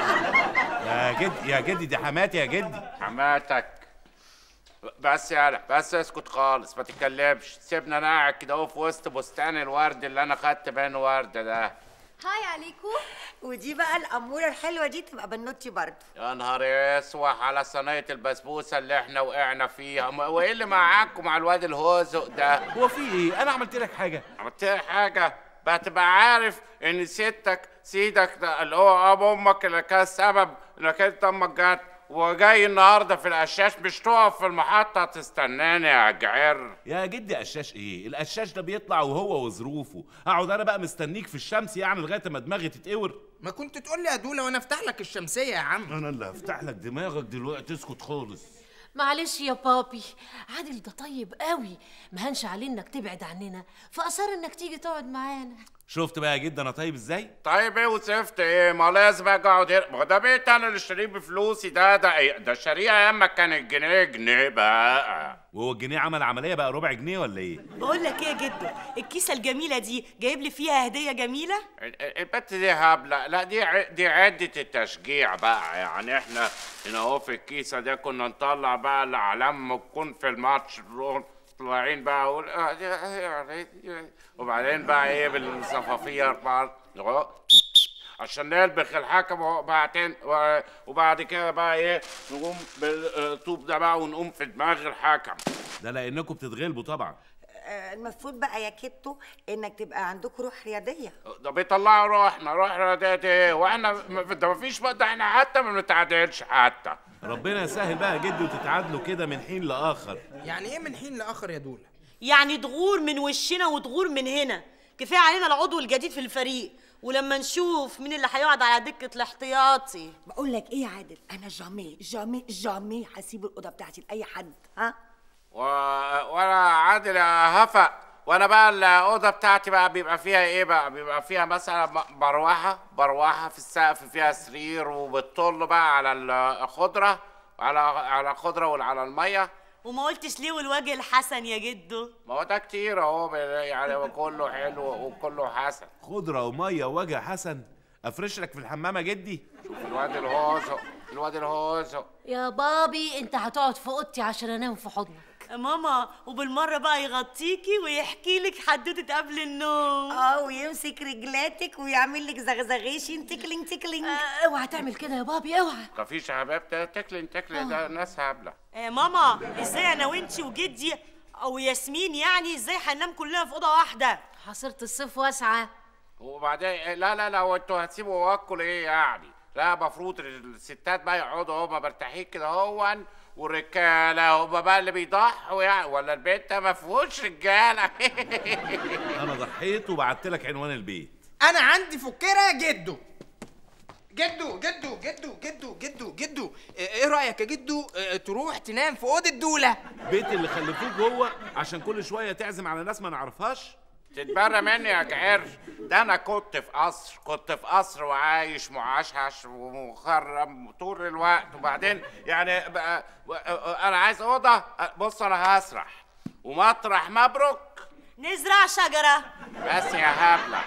يا جدي دي حماتي يا جدي. حماتك؟ بس يالا بس اسكت خالص ما تتكلمش. سيبنا انا قاعد كده اهو في وسط بستان الورد اللي انا خدت منه ورده ده. هاي عليكم. ودي بقى الاموره الحلوه دي تبقى بنوتي برضه. يا نهار اسوح على صينيه البسبوسه اللي احنا وقعنا فيها. وايه اللي معاكم مع الواد الهوزق ده؟ هو في ايه؟ انا عملت لك حاجه؟ عملت لك حاجه؟ بقى تبقى عارف ان سيدك ده اللي هو ابو امك اللي كان السبب انك انت امك جت وجاي النهارده في القشاش، مش تقف في المحطه تستناني يا جعر؟ يا جدي قشاش ايه؟ القشاش ده بيطلع وهو وظروفه، اقعد انا بقى مستنيك في الشمس يعني لغايه ما دماغي تتقور؟ ما كنت تقول لي يا دوله وانا افتح لك الشمسيه يا عم. انا اللي هفتح لك دماغك دلوقتي، اسكت خالص. معلش يا بابي، عادل ده طيب قوي، ما هنش عليه انك تبعد عننا، فاصر انك تيجي تقعد معانا. شفت بقى يا جد انا طيب ازاي؟ طيب ايه وصفت ايه؟ ما لازم اجي اقعد هنا، ما هو ده بيت انا اللي اشتريه بفلوسي، ده شاريه ايام ما كان الجنيه جنيه بقى. وهو الجنيه عمل عمليه بقى ربع جنيه ولا ايه؟ بقول لك ايه يا جدو، الكيسه الجميله دي جايب لي فيها هديه جميله؟ البت دي هبله، لا دي عده التشجيع بقى، يعني احنا هنا اهو في الكيسه دي كنا نطلع بقى الاعلام تكون في الماتش طالعين بقى اقول وبعدين بقى ايه بالصفافير عشان نلبخ الحكم، وبعد كده بقى ايه نقوم بالطوب ده بقى ونقوم في دماغ الحكم. ده لانكم بتتغلبوا طبعا. المفروض بقى يا كيتو انك تبقى عندكم روح رياضيه. ده بيطلعوا روح رياضيه ايه؟ واحنا ده مفيش بقى، ده احنا حتى ما بنتعادلش حتى. ربنا يسهل بقى يا جدي وتتعادلوا كده من حين لاخر. يعني ايه من حين لاخر يا دوله؟ يعني تغور من وشنا وتغور من هنا، كفايه علينا العضو الجديد في الفريق، ولما نشوف مين اللي هيقعد على دكه الاحتياطي. بقول لك ايه يا عادل، انا جامي هسيب الاوضه بتاعتي لاي حد. ها وانا عادل يا هفا، وانا بقى الاوضه بتاعتي بقى بيبقى فيها ايه بقى؟ بيبقى فيها مثلا مروحه في السقف، فيها سرير، وبتطل بقى على الخضره، على الخضره وعلى الميه. وما قلتش ليه والوجه الحسن يا جدو؟ ما هو ده كتير اهو يعني كله حلو وكله حسن. خضره وميه ووجه حسن، افرش لك في الحمام يا جدي. شوف الواد الهوزو يا بابي انت هتقعد في اوضتي عشان انام في حضنك. ماما وبالمره بقى يغطيكي ويحكي لك حدوته قبل النوم. ويمسك رجلاتك ويعمل لك زغزغيشن تكلينج. اوعى تعمل كده يا بابي، اوعى. مفيش يا حبيبتي تكلينج ده ناس هبله. ماما ازاي انا وانتي وجدي او ياسمين يعني ازاي هننام كلنا في اوضه واحده؟ حصيره الصيف واسعه. وبعدين لا وانتوا هتسيبوا واكل ايه يعني؟ لا مفروض الستات بقى يقعدوا هما مرتاحين كده هون، والرجاله هما بقى اللي بيضحوا يعني، ولا البيت ده ما فيهوش رجاله؟ انا ضحيت وبعت لك عنوان البيت. انا عندي فكره يا جدو. جدو ايه رايك يا جدو تروح تنام في اوضه دوله؟ بيت اللي خلفوك جوه عشان كل شويه تعزم على ناس ما نعرفهاش؟ تتبرى مني يا جعر، ده انا كنت في قصر وعايش معشش ومخرم طول الوقت، وبعدين يعني بقى انا عايز اوضه. بص انا هسرح ومطرح مبروك نزرع شجره. بس يا هبله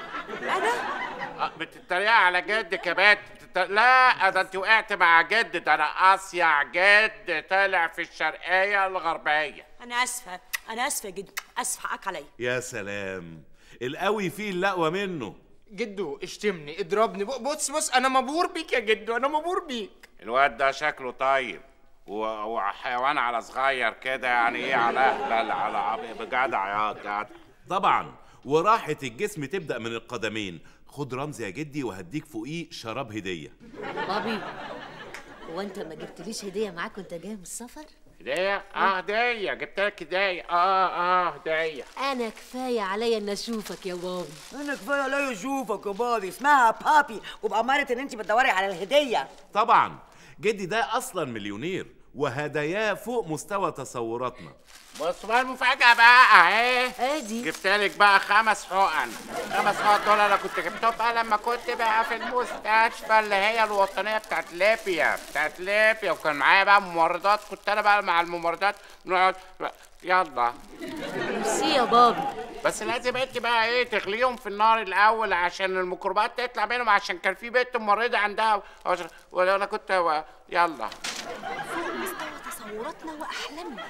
انا بتتريق على جدك يا بنت. لا ده انت وقعت مع جد، ده انا اصيع جد طالع في الشرقيه الغربيه. انا اسفه يا جدو، اسف حقك عليا. يا سلام، القوي فيه اللقوه منه. جدو اشتمني اضربني، بص انا مبهور بيك يا جدو، انا مبهور بيك. الواد ده شكله طيب وحيوان على صغير كده يعني، ايه على اهبل على بجدع يا جدع. طبعا، وراحه الجسم تبدا من القدمين. خد رمز يا جدي وهديك فوقيه شراب هديه. بابي هو انت ما جبتليش هديه معاك وانت جاي من السفر؟ هديه؟ هديه، جبت لك هديه. هديه. انا كفايه عليا ان اشوفك يا بابي. انا كفايه عليا اشوفك يا بابي. اسمها بابي، وبأمارة ان انت بتدوري على الهديه. طبعا جدي ده اصلا مليونير وهداياه فوق مستوى تصوراتنا. بص بقى المفاجأة بقى اهي. ادي جبتلك بقى 5 حقن. 5 حقن دول انا كنت جبتهم بقى لما كنت بقى في المستشفى اللي هي الوطنية بتاعت ليبيا، وكان معايا بقى ممرضات، كنت انا بقى مع الممرضات نقعد يلا. ميرسي يا بابي. بس لازم انت بقى ايه تغليهم في النار الاول عشان الميكروبات تطلع منهم، عشان كان في بنت ممرضة عندها وانا كنت يلا. فوق مستوى تصوراتنا واحلامنا.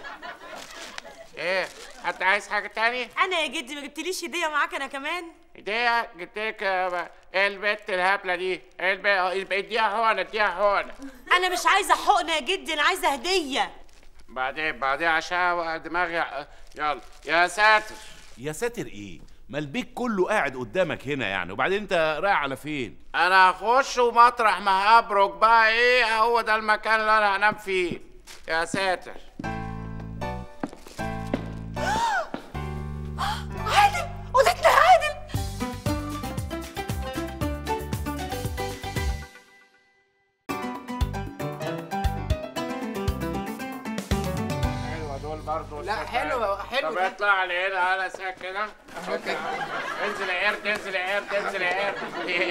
ايه حد عايز حاجه تاني؟ انا يا جدي ما جبتليش هديه معاك انا كمان؟ هديه؟ جبتلك ايه البت الهبله دي؟ اديها حقنه. انا مش عايزه حقنه يا جدي، انا عايزه هديه. بعدين عشان دماغي. يلا يا ساتر. يا ساتر ايه؟ ما البيت كله قاعد قدامك هنا يعني، وبعدين انت رايح على فين؟ انا هخش ومطرح ما هبرك بقى ايه هو ده المكان اللي انا هنام فيه. يا ساتر. عادل، اوضتنا يا عادل. برضه لا حلو طب اطلع لي هنا انا ساكنه. انزل يا قرد، انزل يا قرد، انزل يا قرد.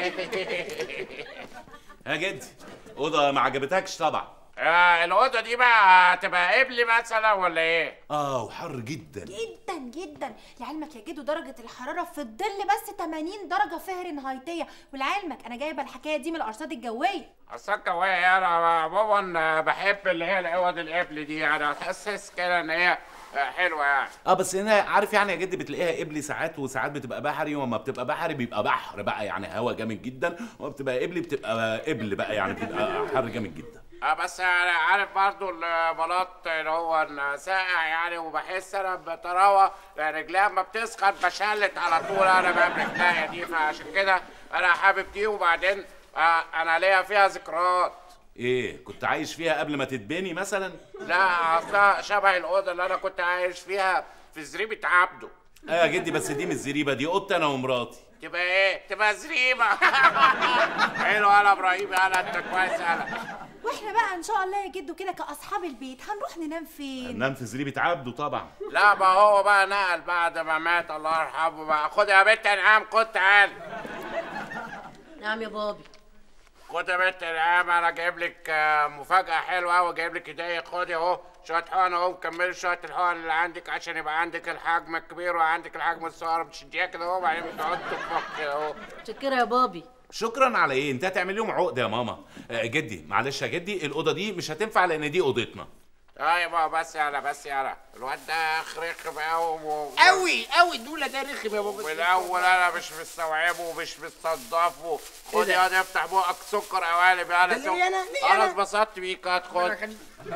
يا جدي اوضه ما عجبتكش طبعا. الاوضه دي بقى هتبقى قبلي مثلا ولا ايه؟ وحر جدا جدا جدا. لعلمك يا جدو درجة الحرارة في الظل بس 80 درجة فهرنهايتية، ولعلمك أنا جايبة الحكاية دي من الأرصاد الجوية. أرصاد جوية؟ أنا عموما بحب اللي هي الأوض القبل دي، يعني تحسس كده إن هي حلوة يعني. بس هنا عارف يعني يا جدي بتلاقيها قبلي ساعات، وساعات بتبقى بحري، وما بتبقى بحري بيبقى بحر بقى يعني هوا جامد جدا، وما بتبقى قبلي بتبقى قبل بقى يعني بتبقى حر جامد جدا. بس انا عارف برضو البلاط اللي هو ساقع يعني، وبحس انا بطراوه رجليها ما بتسخن بشلت على طول انا بقى برجليا دي، فعشان كده انا حابب دي. وبعدين انا ليا فيها ذكريات. ايه كنت عايش فيها قبل ما تتبني مثلا؟ لا اصلا شبه الاوضه اللي انا كنت عايش فيها في زريبه عبده. يا جدي بس دي مش زريبه، دي اوضتي انا ومراتي. تبقى ايه؟ تبقى زريبه. حلو انا ابراهيم، انا انت كويس انا. واحنا بقى ان شاء الله يا جدو كده كاصحاب البيت هنروح ننام فين؟ هننام في زريبه عبده طبعا. لا ما هو بقى نقل بعد ما مات الله يرحمه بقى. خد يا بنت انعام، خد تعالي. نعم يا بابي. خد يا بنت انعام، انا جايب لك مفاجأة حلوة قوي، جايب لك هدية. خدي اهو شوية حقن اهو، كملي شوية الحقن اللي عندك عشان يبقى عندك الحجم الكبير وعندك الحجم الصغير. بتشديها كده اهو، وبعدين بتقعد تفك كده اهو. متشكرة يا بابي. شكرا على ايه؟ انت هتعمل لهم عقده يا ماما. جدي معلش يا جدي، الاوضه دي مش هتنفع لان دي اوضتنا. طيب بس يلا الواد ده رخم قوي دوله ده رخم يا بابا. والاول انا مش مستوعبه ومش مستضافه. خد يا ده افتح بقك سكر قوالب يا سكر. انا اتبسطت بيك، هتاخد.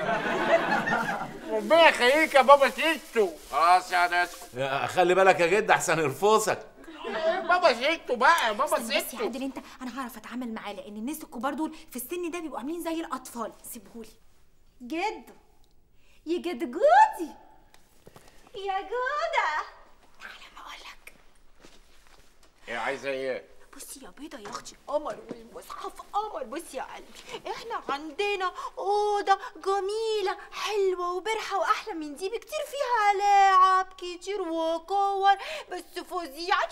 ربنا يخليك يا بابا سيستو. خلاص يا ناس خلي بالك يا جد احسن يرفسك. بابا سيستو بقى، بابا سيستو. بس يا عادل انت انا هعرف اتعامل معاه، لان الناس الكبار دول في السن ده بيبقوا عاملين زي الاطفال. سيبهولي. جدو يا جد جودي يا جودة، تعالى بقولك. ايه عايزه ايه؟ بصي يا بيضة يا اختي، قمر والمصحف قمر. بصي يا قلبي احنا عندنا اوضة جميلة حلوة وبرحة واحلى من دي بكتير، فيها لعب كتير وكور بس فظيعة.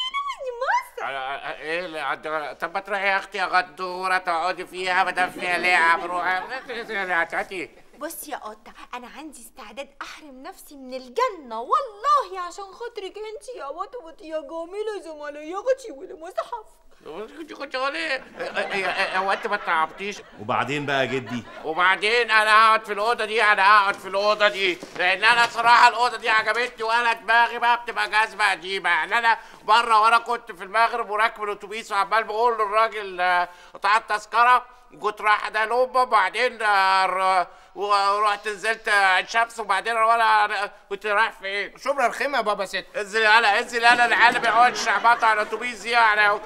ايه اللي طب ما تروحي يا اختي يا غدوره تقعدي فيها ما دام فيها لعب. روحي. بصي يا قطة، أنا عندي استعداد أحرم نفسي من الجنة والله عشان خاطرك أنت يا وطوط يا جميلة زملياتي والمصحف. كنت هو انت ما تعبتيش؟ وبعدين بقى يا جدي؟ وبعدين انا هقعد في الاوضه دي، لان انا صراحه الاوضه دي عجبتني، وانا دماغي بقى بتبقى جاذبه قديمه. يعني انا بره وانا كنت في المغرب وراكب الاتوبيس وعمال بقول للراجل قطع التذكره، كنت رايح ادانوب، وبعدين ورحت نزلت عين شمس، وبعدين وانا كنت رايح فين؟ شبرا الخيمه يا بابا ست. انزل انا العيال بيقعدوا شعبطوا على الاتوبيس دي يعني،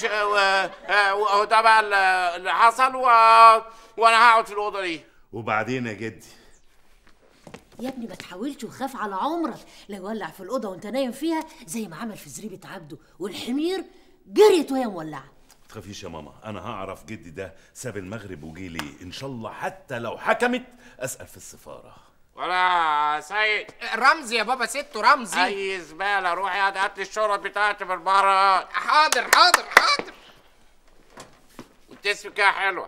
وده بقى اللي حصل، وانا هقعد في الاوضه دي. وبعدين يا جدي؟ يا ابني ما تحاولش وخاف على عمرك، لا يولع في الاوضه وانت نايم فيها زي ما عمل في زريبه عبده، والحمير جريت وهي مولعه. تخافيش يا ماما، انا هعرف جدي ده ساب المغرب وجي ليه. ان شاء الله حتى لو حكمت اسال في السفاره. ولا سيد رمزي يا بابا ستو رمزي. اي زباله، روحي هات لي الشرط بتاعتي من البهارات. حاضر. وانت اسمك كده حلوه.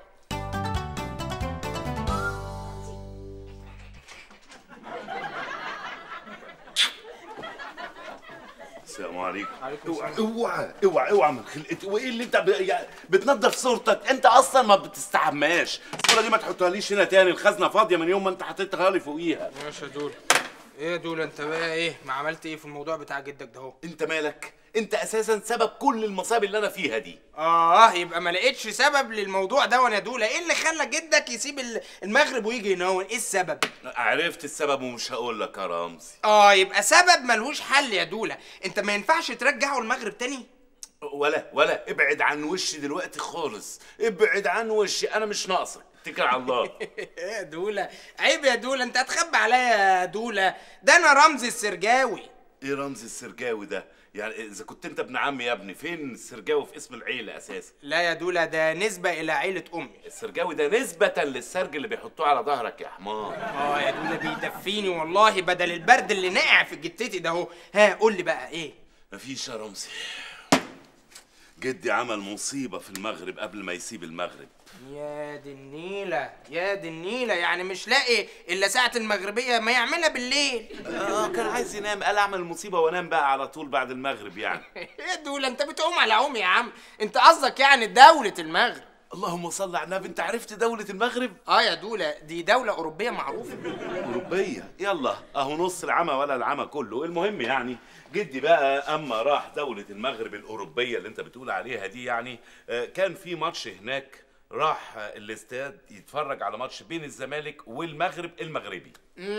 السلام عليكم. اوعى من خلقتي. وايه اللي انت بتنضف صورتك؟ انت اصلا ما بتستحماش. الصوره دي ما تحطهاليش هنا تاني، الخزنه فاضيه من يوم ما انت حطيتها لي فوقيها. ماشي يا دول. ايه يا دول انت بقى ايه؟ ما عملت ايه في الموضوع بتاع جدك ده اهو؟ انت مالك؟ انت اساسا سبب كل المصايب اللي انا فيها دي. يبقى ما لقيتش سبب للموضوع ده وانا دول. ايه اللي خلى جدك يسيب المغرب ويجي ينون؟ ايه السبب؟ عرفت السبب ومش هقول لك يا رمزي. يبقى سبب ملهوش حل يا دوله. انت ما ينفعش ترجعه المغرب تاني؟ ولا ابعد عن وشي دلوقتي خالص، ابعد عن وشي، انا مش ناقصك، اتكل على الله. يا دوله عيب يا دوله، انت هتخبي عليا يا دوله. ده انا رمزي السرجاوي. ايه رمزي السرجاوي ده؟ يعني اذا كنت انت ابن عمي يا ابني، فين السرجاوي في اسم العيله اساسا؟ لا يا دوله، ده نسبه الى عيله امي. السرجاوي ده نسبه للسرج اللي بيحطوه على ظهرك يا حمار. يا دوله بيدفيني والله بدل البرد اللي ناقع في جتتي ده اهو. قول لي بقى ايه؟ مفيش يا رمزي، جدي عمل مصيبه في المغرب قبل ما يسيب المغرب. يا دي النيله يا دي النيله، يعني مش لاقي الا ساعه المغربيه ما يعملها بالليل. كان عايز ينام، قال اعمل مصيبه وانام بقى على طول بعد المغرب يعني. يا دوله انت بتقوم على عمي يا عم، انت قصدك يعني دوله المغرب. اللهم صل على النبي، انت عرفت دوله المغرب؟ يا دوله دي دوله اوروبيه معروفه. اوروبيه؟ يلا اهو نص العمى ولا العمى كله. المهم يعني جدي بقى اما راح دوله المغرب الاوروبيه اللي انت بتقول عليها دي، يعني كان في ماتش هناك، راح الاستاد يتفرج على ماتش بين الزمالك والمغرب المغربي.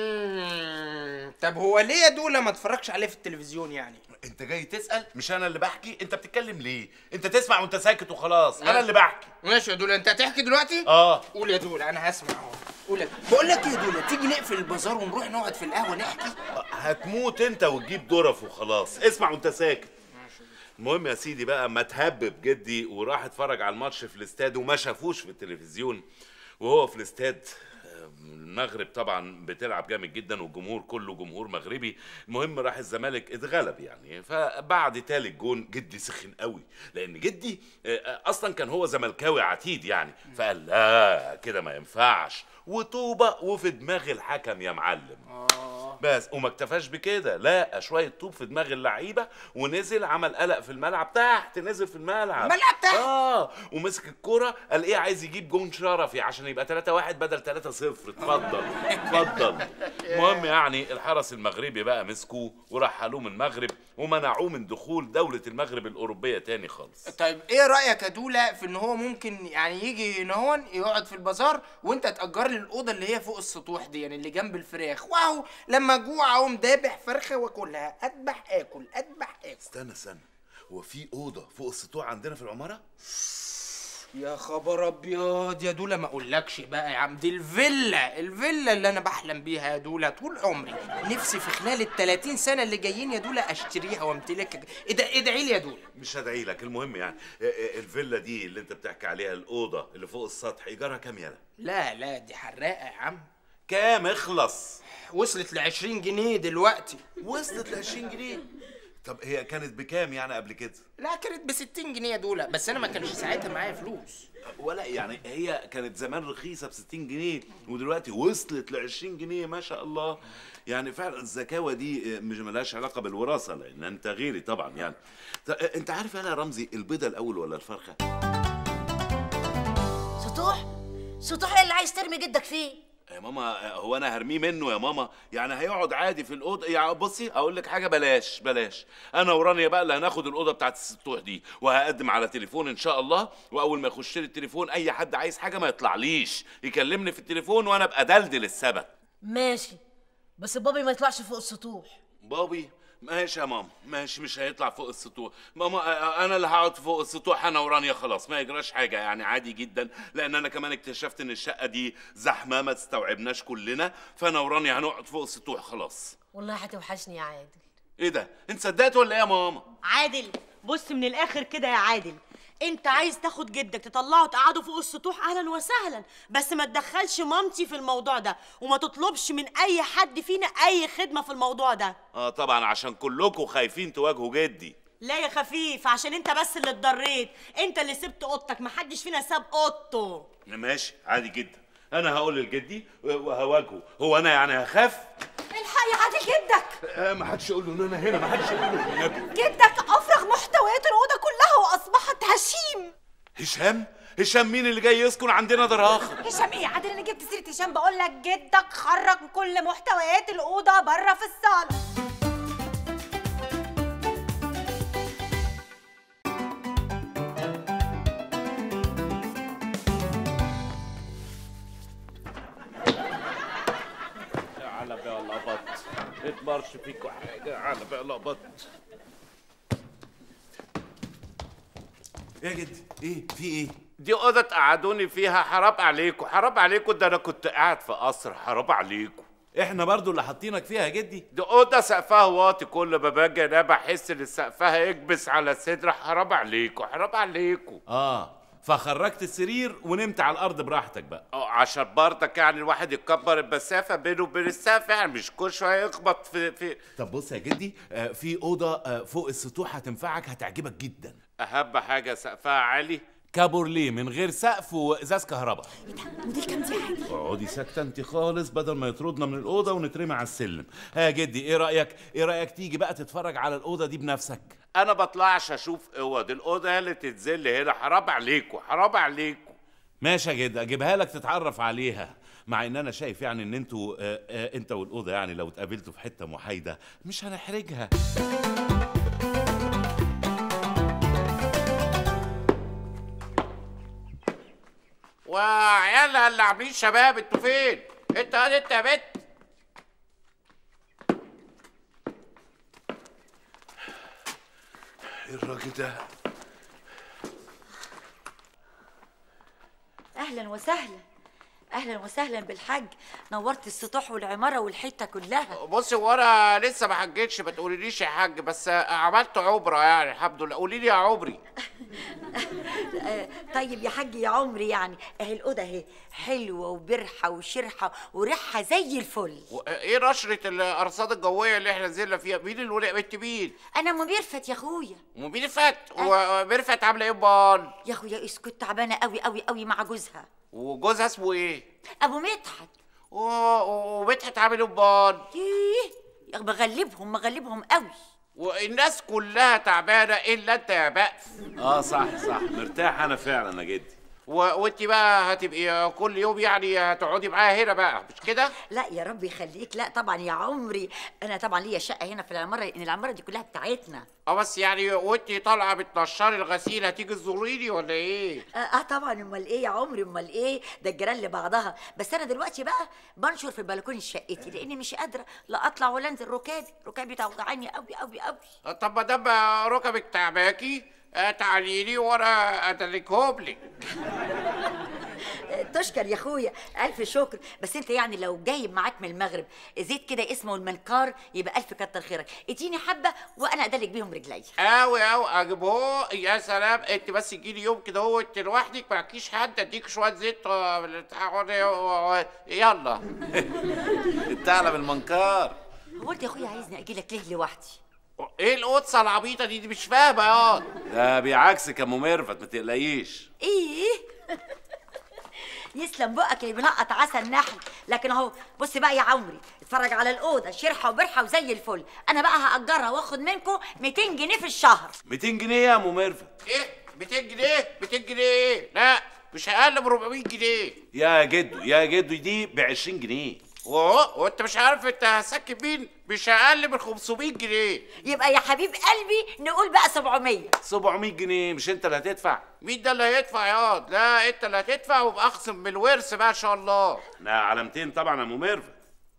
طب هو ليه يا دوله ما اتفرجش عليه في التلفزيون يعني؟ انت جاي تسال، مش انا اللي بحكي. انت بتتكلم ليه؟ انت تسمع وانت ساكت وخلاص. انا اللي بحكي. ماشي يا دوله، انت هتحكي دلوقتي؟ قول يا دوله، انا هسمع اهو. قول يا دوله. بقول لك ايه يا دوله، تيجي نقفل البازار ونروح نقعد في القهوه نحكي؟ هتموت انت وتجيب ظرف وخلاص. اسمع وانت ساكت. المهم يا سيدي بقى، ما تهبب جدي وراح اتفرج على الماتش في الاستاد وما شافوش في التلفزيون. وهو في الاستاد المغرب طبعا بتلعب جامد جدا والجمهور كله جمهور مغربي. المهم راح الزمالك اتغلب يعني، فبعد تالت جون جدي سخن قوي، لان جدي اصلا كان هو زملكاوي عتيد يعني، فقال لا كده ما ينفعش، وطوبه وفي دماغ الحكم يا معلم. بس وما اكتفاش بكده، لا شويه طوب في دماغ اللعيبه ونزل عمل قلق في الملعب تحت. نزل في الملعب تحت ومسك الكوره، قال ايه عايز يجيب جون شرفي عشان يبقى 3-1 بدل 3-0. اتفضل. المهم يعني الحرس المغربي بقى مسكوه ورحلوه من المغرب ومنعوه من دخول دوله المغرب الاوروبيه تاني خالص. طيب ايه رايك يا دوله في ان هو ممكن يعني يجي هون يقعد في البازار وانت تاجر لي الاوضه اللي هي فوق السطوح دي، يعني اللي جنب الفراخ، واهو لما اجوع اقوم دابح فرخه واكلها، اذبح اكل اذبح اكل. استنى، هو في اوضه فوق السطوح عندنا في العماره؟ يا خبر ابيض يا دوله، ما اقولكش بقى يا عم، دي الفيلا اللي انا بحلم بيها يا دوله طول عمري. نفسي في خلال ال30 سنه اللي جايين يا دوله اشتريها وامتلكها. ادعي لي يا دوله. مش هدعي لك. المهم يعني الفيلا دي اللي انت بتحكي عليها، الاوضه اللي فوق السطح، ايجارها كام يالا؟ لا دي حراقه يا عم. كام؟ اخلص. وصلت ل20 جنيه دلوقتي. وصلت ل20 جنيه؟ طب هي كانت بكام يعني قبل كده؟ لا كانت ب60 جنيه يا دوله، بس انا ما كانش ساعتها معايا فلوس. ولا يعني هي كانت زمان رخيصه ب60 جنيه ودلوقتي وصلت ل20 جنيه، ما شاء الله. يعني فعلا الزكاوه دي مش ملهاش علاقه بالوراثه، لان انت غيري طبعا يعني. انت عارف يا رمزي، البيضه الاول ولا الفرخه؟ سطوح ايه اللي عايز ترمي جدك فيه؟ يا ماما هو انا هرميه منه يا ماما؟ يعني هيقعد عادي في الاوضه. يعني بصي اقول لك حاجه، بلاش انا ورانيا بقى اللي هناخد الاوضه بتاعت السطوح دي، وهقدم على تليفون ان شاء الله، واول ما يخش لي التليفون اي حد عايز حاجه ما يطلعليش يكلمني في التليفون وانا ابقى دلدل السبت. ماشي، بس بابي ما يطلعش فوق السطوح. بابي؟ ماشي يا ماما، ماشي، مش هيطلع فوق السطوح. ماما انا اللي هقعد فوق السطوح انا ورانيا، خلاص ما يجراش حاجه يعني، عادي جدا، لان انا كمان اكتشفت ان الشقه دي زحمه ما تستوعبناش كلنا، فانا ورانيا هنقعد فوق السطوح خلاص. والله هتوحشني يا عادل. ايه ده؟ انت صدقت ولا ايه يا ماما؟ عادل بص من الاخر كده يا عادل، انت عايز تاخد جدك تطلعه تقعده فوق السطوح، اهلا وسهلا، بس ما تدخلش مامتي في الموضوع ده، وما تطلبش من اي حد فينا اي خدمه في الموضوع ده. طبعا عشان كلكم خايفين تواجهوا جدي. لا يا خفيف، عشان انت بس اللي اتضريت، انت اللي سبت اوضتك، محدش فينا ساب اوضته. ماشي عادي جدا، انا هقول لجدي وهواجهه. هو انا يعني هخاف؟ الحق يا عادل جدك. ما حدش يقول له ان انا هنا، ما حدش يقول له النبي. جدك افرغ محتويات الاوضه كلها واصبحت هشيم. هشام مين اللي جاي يسكن عندنا دراخه؟ هشام ايه يا عادل؟ انا جبت سيره هشام؟ بقول لك جدك خرج كل محتويات الاوضه بره في الصاله. على بقى لقبط اتمرش فيكوا حاجه، على بقى لقبط. ايه يا جدي؟ ايه في ايه؟ دي اوضه قعدوني فيها، حرام عليكم حرام عليكم، ده انا كنت قاعد في قصر، حرام عليكم. احنا برضو اللي حاطينك فيها يا جدي. دي اوضه سقفها واطي، كل ما باجي انا بحس ان سقفها يكبس على صدري، حرام عليكم حرام عليكم. فخرجت السرير ونمت على الارض براحتك بقى. عشان برضك يعني الواحد يكبر المسافه بينه وبين السقف، يعني مش كل شويه يخبط في. طب بص يا جدي، في اوضه فوق السطوح هتنفعك، هتعجبك جدا. اهم حاجه سقفها عالي، كابورليه من غير سقف وازاز كهرباء. موديل كام دي عادي؟ اقعدي ساكته انت خالص بدل ما يطردنا من الاوضه ونترمي على السلم. يا جدي ايه رايك تيجي بقى تتفرج على الاوضه دي بنفسك؟ انا بطلعش اشوف اوض، الاوضه هي اللي تتذل هنا، حرام عليكم حرام عليكم. ماشي يا جدي، اجيبها لك تتعرف عليها، مع ان انا شايف يعني ان انتوا انت والاوضه يعني لو اتقابلتوا في حته محايده مش هنحرجها. وعيال اللاعبين شباب، انتوا فين؟ انت يا بت. ايه الراجل ده؟ اهلا وسهلا، اهلا وسهلا بالحاج، نورت السطوح والعماره والحته كلها. بصي هو انا لسه ما حجتش، ما تقوليليش يا حاج، بس عملت عمره يعني الحمد لله. قولي لي يا عمري. طيب يا حاج يا عمري، يعني اهي الاوضه اهي حلوه وبرحه وشرحه وريحها زي الفل. ايه نشره الارصاد الجويه اللي احنا نزلنا فيها؟ مين اللي ولع بنت مين؟ انا ام ميرفت يا اخويا. ام ميرفت؟ وميرفت عامله ايه امال؟ يا اخويا اسكت، تعبانه قوي قوي قوي مع جوزها. وجوزها اسمه ايه؟ ابو مدحت. ومدحت عامل ايه امال؟ ايه مغلبهم قوي. والناس كلها تعبانه الا انت يا بأس. صح مرتاح انا فعلا يا جدي. وانت بقى هتبقي كل يوم يعني هتقعدي معايا هنا بقى مش كده؟ لا يا رب يخليك، لا طبعا يا عمري، انا طبعا ليا شقه هنا في العماره، لان العماره دي كلها بتاعتنا. بس يعني وانت طالعه بتنشري الغسيل هتيجي تزوريني ولا ايه؟ طبعا، امال ايه يا عمري، امال ايه، ده الجيران لبعضها. بس انا دلوقتي بقى بنشر في البلكونه شقتي، لاني مش قادره لا اطلع ولا انزل، ركابي توجعني قوي قوي قوي. طب ما دام ركبك تعباكي تعالي لي وانا ادلكهم لك. تشكر يا اخويا، الف شكر. بس انت يعني لو جايب معاك من المغرب زيت كده اسمه المنكار يبقى الف كتر خيرك، اديني حبه وانا ادلك بيهم رجلي. اوي اجيبه. يا سلام، انت بس تجيلي يوم كده هو انت لوحدك معكيش حد اديك شويه زيت يلا. الثعلب المنكار. هو انت يا اخويا عايزني اجي لك ليه لوحدي؟ ايه القدسه العبيطه دي مش فاهمه يا ده بيعكسك يا ام ميرفت، ما تقلقيش. ايه يسلم بقك اللي بنقط عسل النحل. لكن اهو بص بقى يا عمري، اتفرج على الاوضه شرحه وبرحه وزي الفل. انا بقى هاجرها واخد منكم 200 جنيه في الشهر. 200 جنيه يا ام ميرفت؟ ايه 200 جنيه؟ 200 جنيه لا مش اقل من 400 جنيه. يا جدو دي ب 20 جنيه. وانت مش عارف انت هسكب مين؟ مش اقل من 500 جنيه. يبقى يا حبيب قلبي نقول بقى 700. 700 جنيه مش انت اللي هتدفع؟ مين ده اللي هيدفع يا لا انت اللي هتدفع، وابقى اخصم من الورث بقى ان شاء الله. لا على 200 طبعا يا ام ميرفت.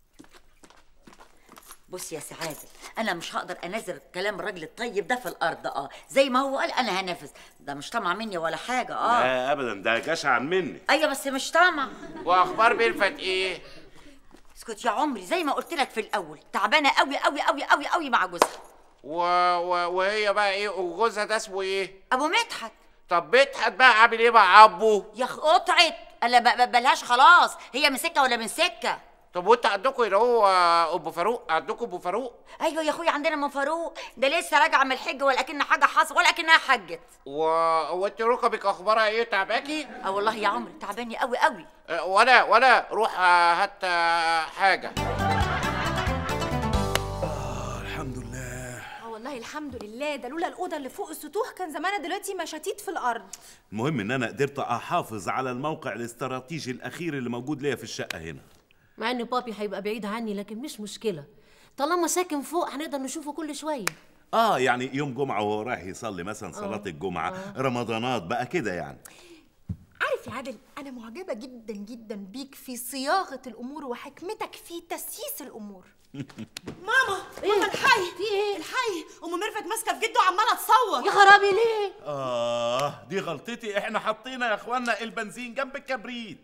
بص يا سعاده، انا مش هقدر انزل كلام الراجل الطيب ده في الارض. زي ما هو قال انا هنفذ، ده مش طمع مني ولا حاجه. لا ابدا، ده جشع مني. ايوه بس مش طمع. واخبار ميرفت ايه؟ اسكت يا عمري، زي ما قلت لك في الاول تعبانه قوي قوي قوي قوي قوي مع جوزها. وهي بقى ايه؟ وجوزها ده اسمه ايه؟ ابو مدحت. طب مدحت بقى عامل ايه مع ابوه؟ يا قطعت، انا بلهاش خلاص، هي من سكه ولا من سكه. طب وانت عندكم اللي هو ابو فاروق؟ عندكم ابو فاروق؟ ايوه يا اخويا عندنا ام فاروق، ده لسه راجعه من الحج ولا كأن حاجه حصل ولا كأنها حجت. وانت ركبك اخبارها ايه؟ تعباكي؟ والله يا عمري تعباني قوي قوي. ولا روح هات حاجه. الحمد لله. والله الحمد لله، ده لولا الاوضه اللي فوق السطوح كان زماننا دلوقتي مشاتيت في الارض. المهم ان انا قدرت احافظ على الموقع الاستراتيجي الاخير اللي موجود ليا في الشقه هنا. مع ان بابي هيبقى بعيد عني لكن مش مشكله، طالما ساكن فوق هنقدر نشوفه كل شويه. يعني يوم جمعه وهو رايح يصلي مثلا صلاه الجمعه، رمضانات بقى كده يعني. عارف يا عادل، انا معجبه جدا جدا بيك في صياغه الامور وحكمتك في تسييس الامور. ماما ماما الحقي، في ايه؟ الحقي، ام ميرفت ماسكه في جده وعماله تصور. يا خرابي ليه؟ دي غلطتي، احنا حطينا يا اخوانا البنزين جنب الكبريت.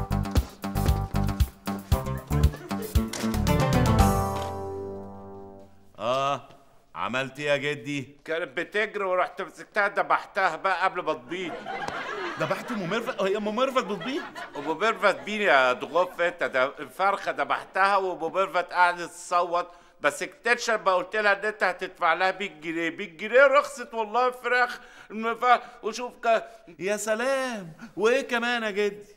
عملت ايه يا جدي؟ كانت بتجري ورحت مسكتها دبحتها بقى قبل ما تبيض. دبحت ام ميرفت؟ هي ام ميرفت بتبيض؟ ام ميرفت بين يا ضغوف انت، ده الفرخه دبحتها وام ميرفت قعدت تصوت، بس اكتشف ما قلت لها ان انت هتدفع لها 100 جنيه، 100 جنيه رخصت والله الفراخ وشوف يا سلام، وايه كمان يا جدي؟